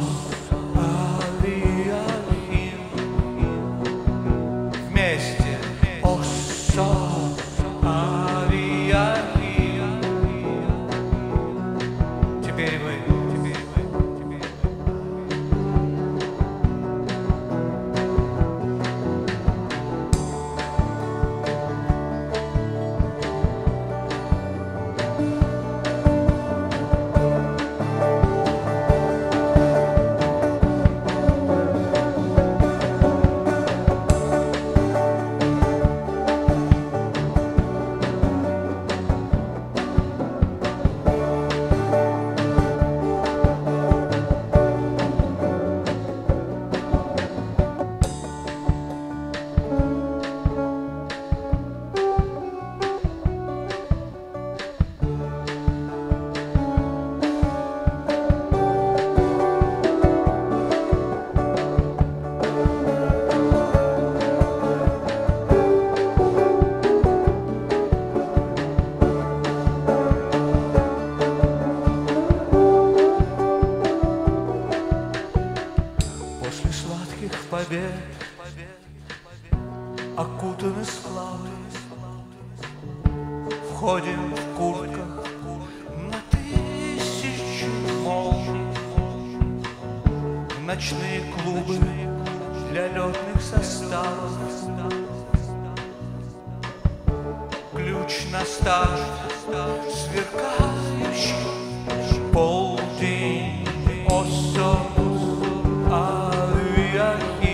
авиахи, вместе, о, сон, авиахи. Теперь вы, теперь вы, теперь вы. Побед, окутаны славой, входим в куртках на тысячи молний, ночные клубы для летных составов, ключ на старт, сверкающий полдень, осо, авиахи.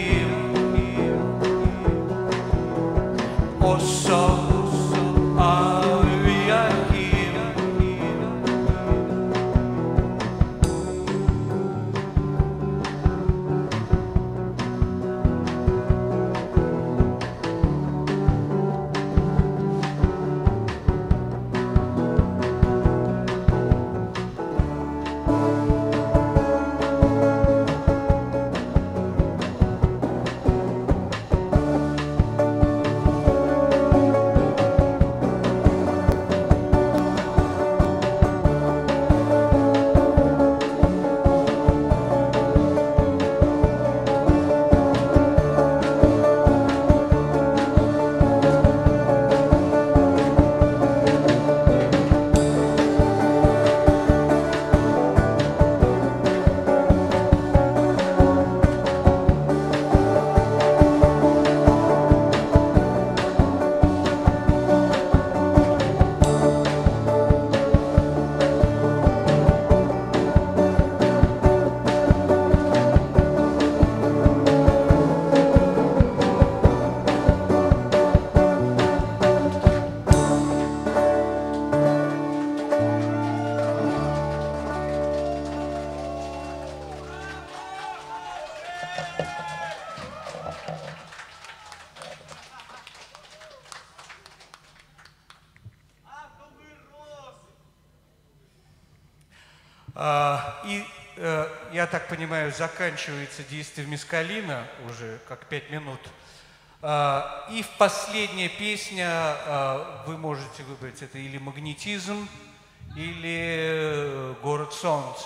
О, сон, авиахи. И, я так понимаю, заканчивается действие мескалина уже как пять минут. И в последняя песня вы можете выбрать, это или «Магнетизм», или «Город солнца».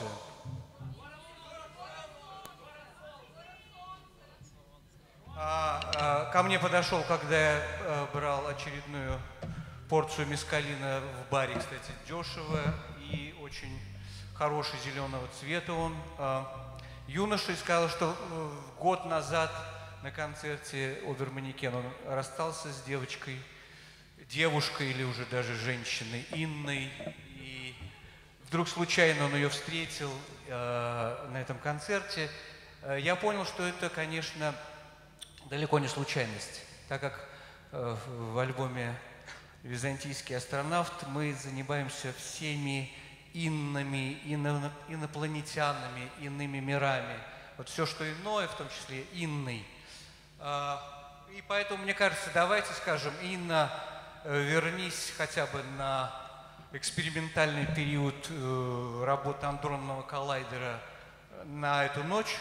Ко мне подошел, когда я брал очередную порцию мескалина в баре, кстати, дешево и очень хороший зеленого цвета он, юноша, и сказал, что год назад на концерте «Оберманекен» он расстался с девочкой, девушкой или уже даже женщиной, Инной, и вдруг случайно он ее встретил э, на этом концерте. Я понял, что это, конечно, далеко не случайность, так как э, в альбоме «Византийский астронавт» мы занимаемся всеми инными, ино, инопланетянами, иными мирами. Вот все, что иное, в том числе инный. И поэтому, мне кажется, давайте скажем, Инна, вернись хотя бы на экспериментальный период работы андронного коллайдера на эту ночь.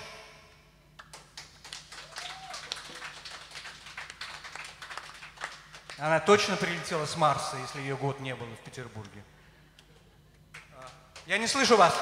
Она точно прилетела с Марса, если ее год не было в Петербурге. Я не слышу вас.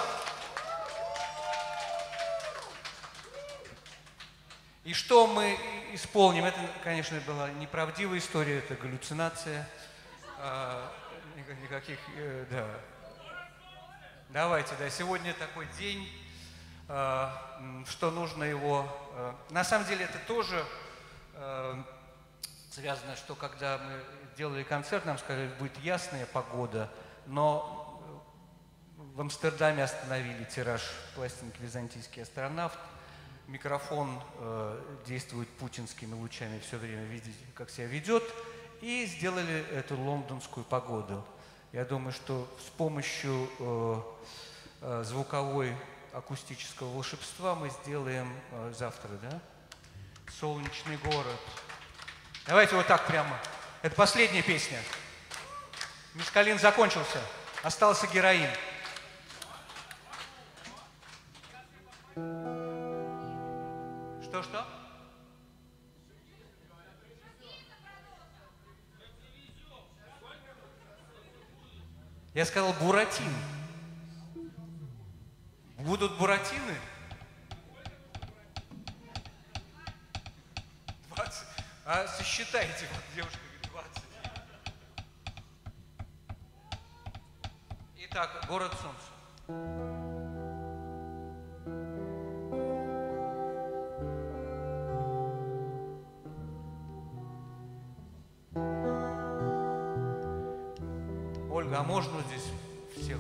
И что мы исполним? Это, конечно, была неправдивая история, это галлюцинация. А, никаких, э, да. Давайте, да, сегодня такой день, э, что нужно его... Э, на самом деле это тоже э, связано, что когда мы делали концерт, нам сказали, будет ясная погода, но в Амстердаме остановили тираж пластинки «Византийский астронавт». Микрофон э, действует путинскими лучами, все время видите, как себя ведет. И сделали эту лондонскую погоду. Я думаю, что с помощью э, э, звуковой акустического волшебства мы сделаем э, завтра, да? «Солнечный город». Давайте вот так прямо. Это последняя песня. Мескалин закончился. Остался героин. Что-что? Я сказал буратин. Будут буратины? двадцать. А сосчитайте, вот девушка говорит, двадцать. Итак, «Город солнца». Ольга, а можно здесь всех?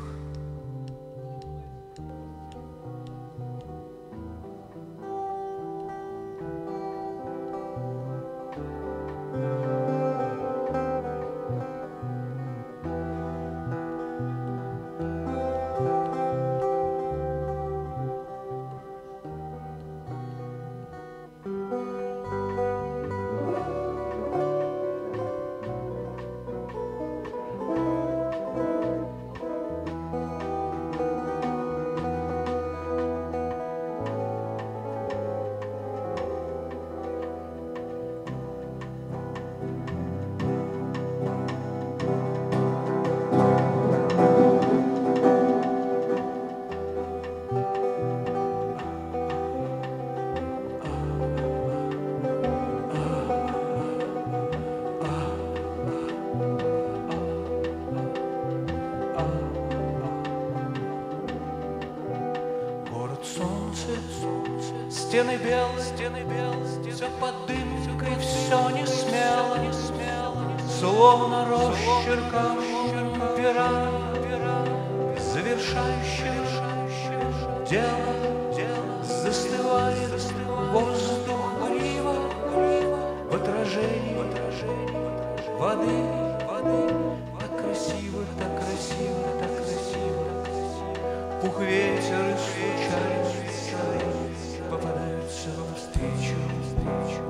Стены белые, стены белые, все под дымкой, все не смело, не смело, словно росчерком пера, завершающее дело, дело застывает воздух грива в отражении воды, воды, так красиво, так красиво, так красиво, пух ветер и случайность попадаются навстречу, навстречу.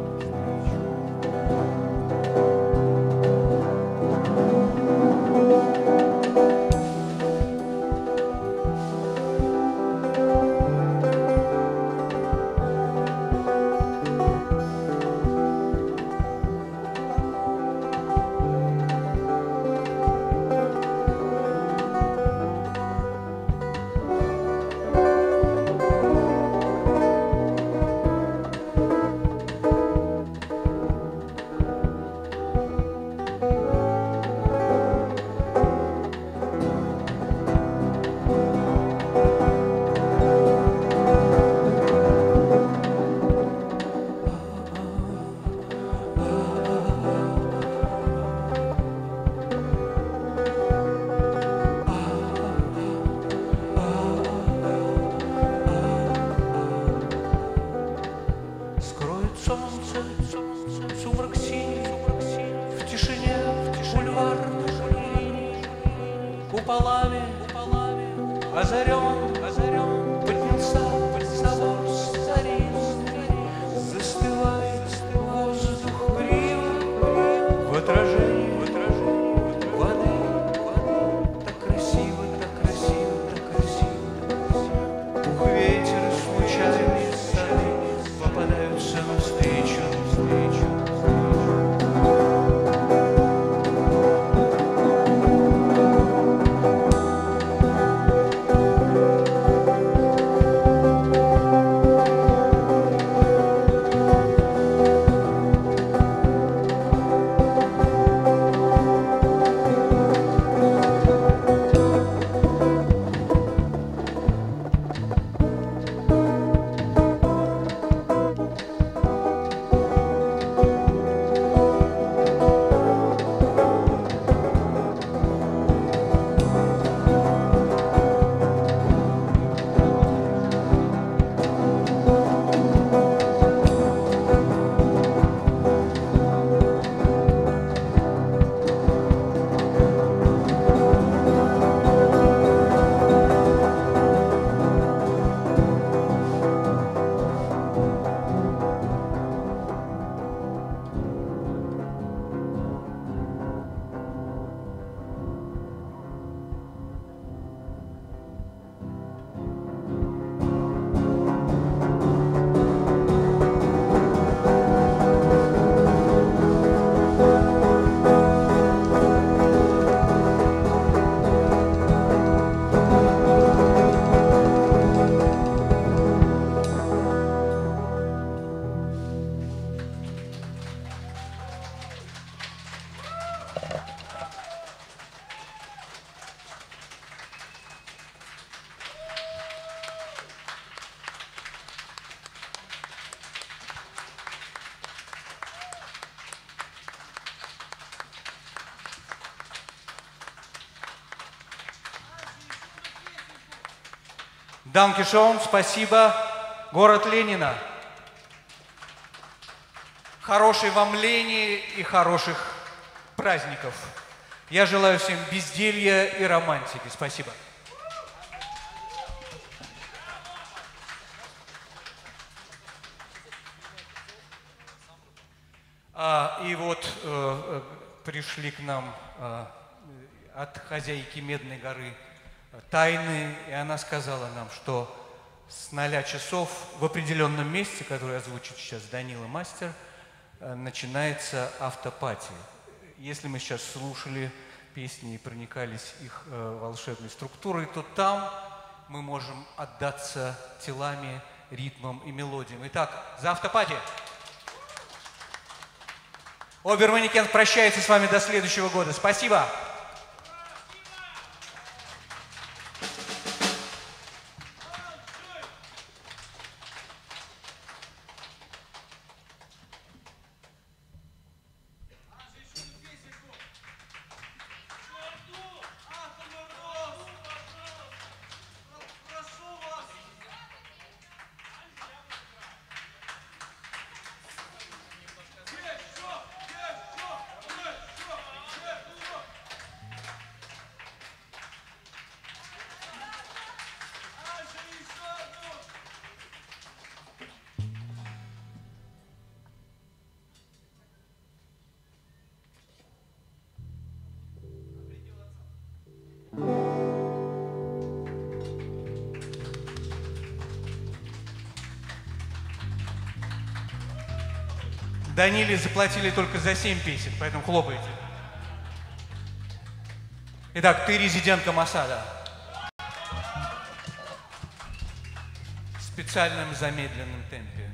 куполами, куполами, озарен, озарен, поднялся, собор старин, застывает воздух криво в отражении, в отражении воды, воды, так красиво, так красиво, так красиво, ух, ветер, случайные сады попадаются навстречу, навстречу. Данкишон, спасибо. Город Ленина. Хорошей вам лени и хороших праздников. Я желаю всем безделья и романтики. Спасибо. А, и вот э, пришли к нам э, от хозяйки Медной горы тайны, и она сказала нам, что с ноля часов в определенном месте, которое озвучит сейчас Данила Мастер, начинается автопати. Если мы сейчас слушали песни и проникались их э, волшебной структурой, то там мы можем отдаться телами, ритмам и мелодиям. Итак, за автопати! Оберманекен прощается с вами до следующего года. Спасибо! Даниле заплатили только за семь песен, поэтому хлопайте. Итак, ты резидентка Моссада. В специальном замедленном темпе.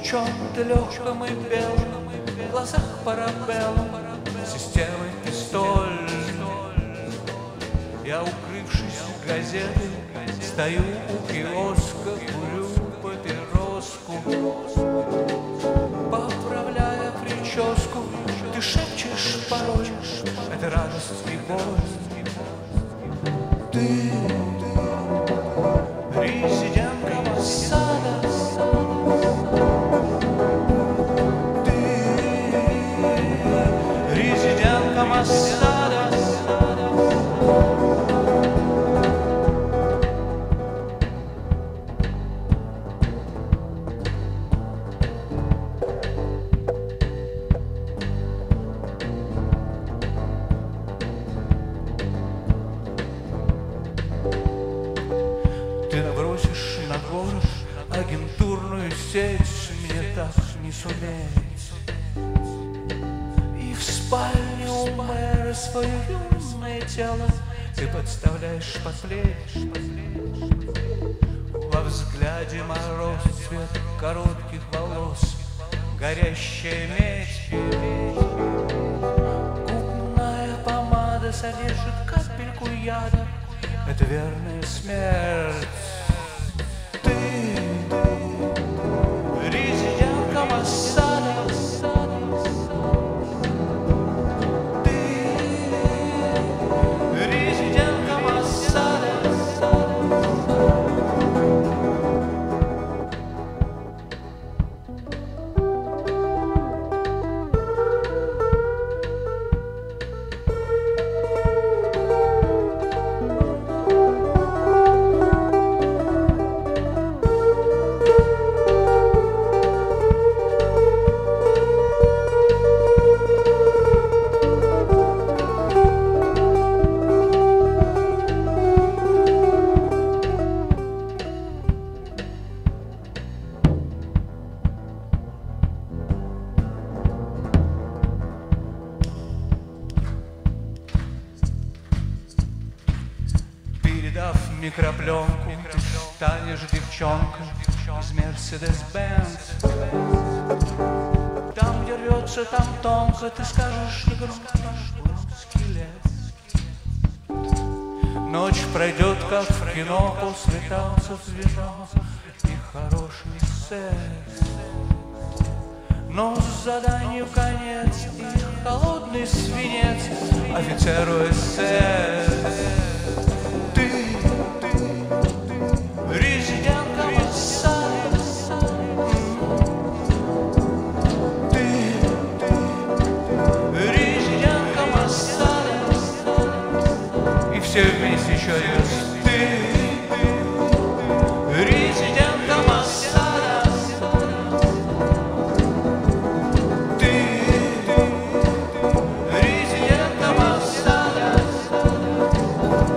чем ты легком и белым, в глазах парабеллум, системой пистоль. Я, укрывшись газетой, стою у киоска, курю папироску, поправляя прическу. Ты шепчешь порой, это радость и боль. Ты резидентка Моссада, ты резидентка Моссада. Ты набросишь на город агентурную сеть, мне так не суметь. И в спальне у мэра свое юное тело ты подставляешь под плечи. Во взгляде мороз, цвет коротких волос, горящая медь. Губная помада содержит капельку яда, это верная смерть. Ты резидентка Моссада, ты резидентка Моссада. Передав микропленку, ты станешь девчонкой из Мерседес-Бенц. Там, где рвется, там тонко, ты скажешь негромко, скелет. Ночь пройдет, как в кино, после танцев вино и хороший секс. Но заданию конец и холодный свинец офицеру эс эс. Резидентка Моссада, ты резидентка Моссада, и все вместе еще раз. Ты резидентка Моссада, ты резидентка Моссада.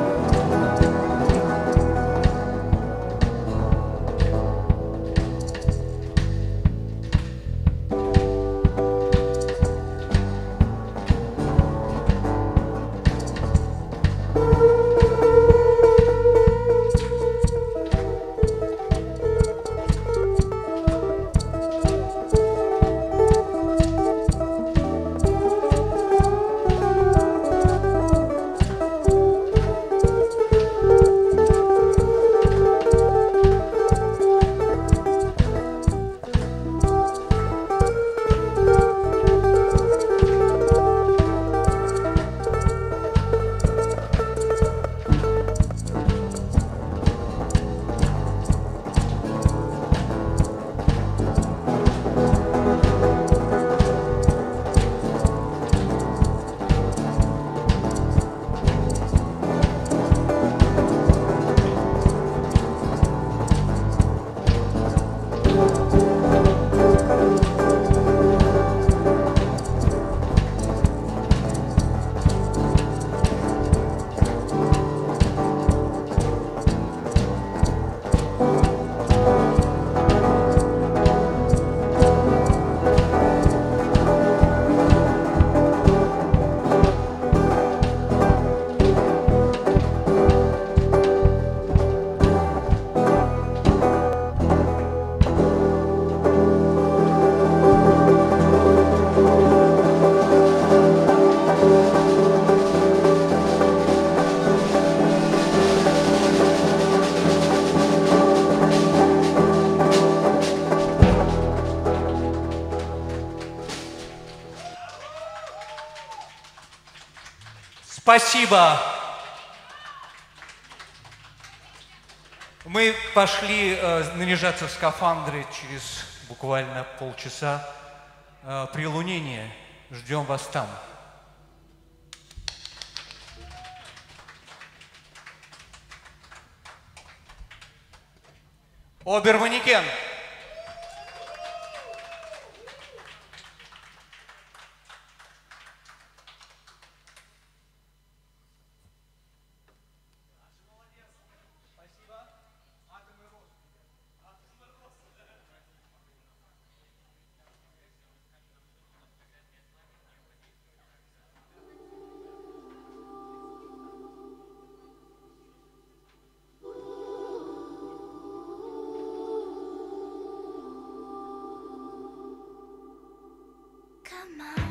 Спасибо. Мы пошли э, наряжаться в скафандры через буквально полчаса. Э, прилунение. Ждем вас там. Оберманекен. Come on.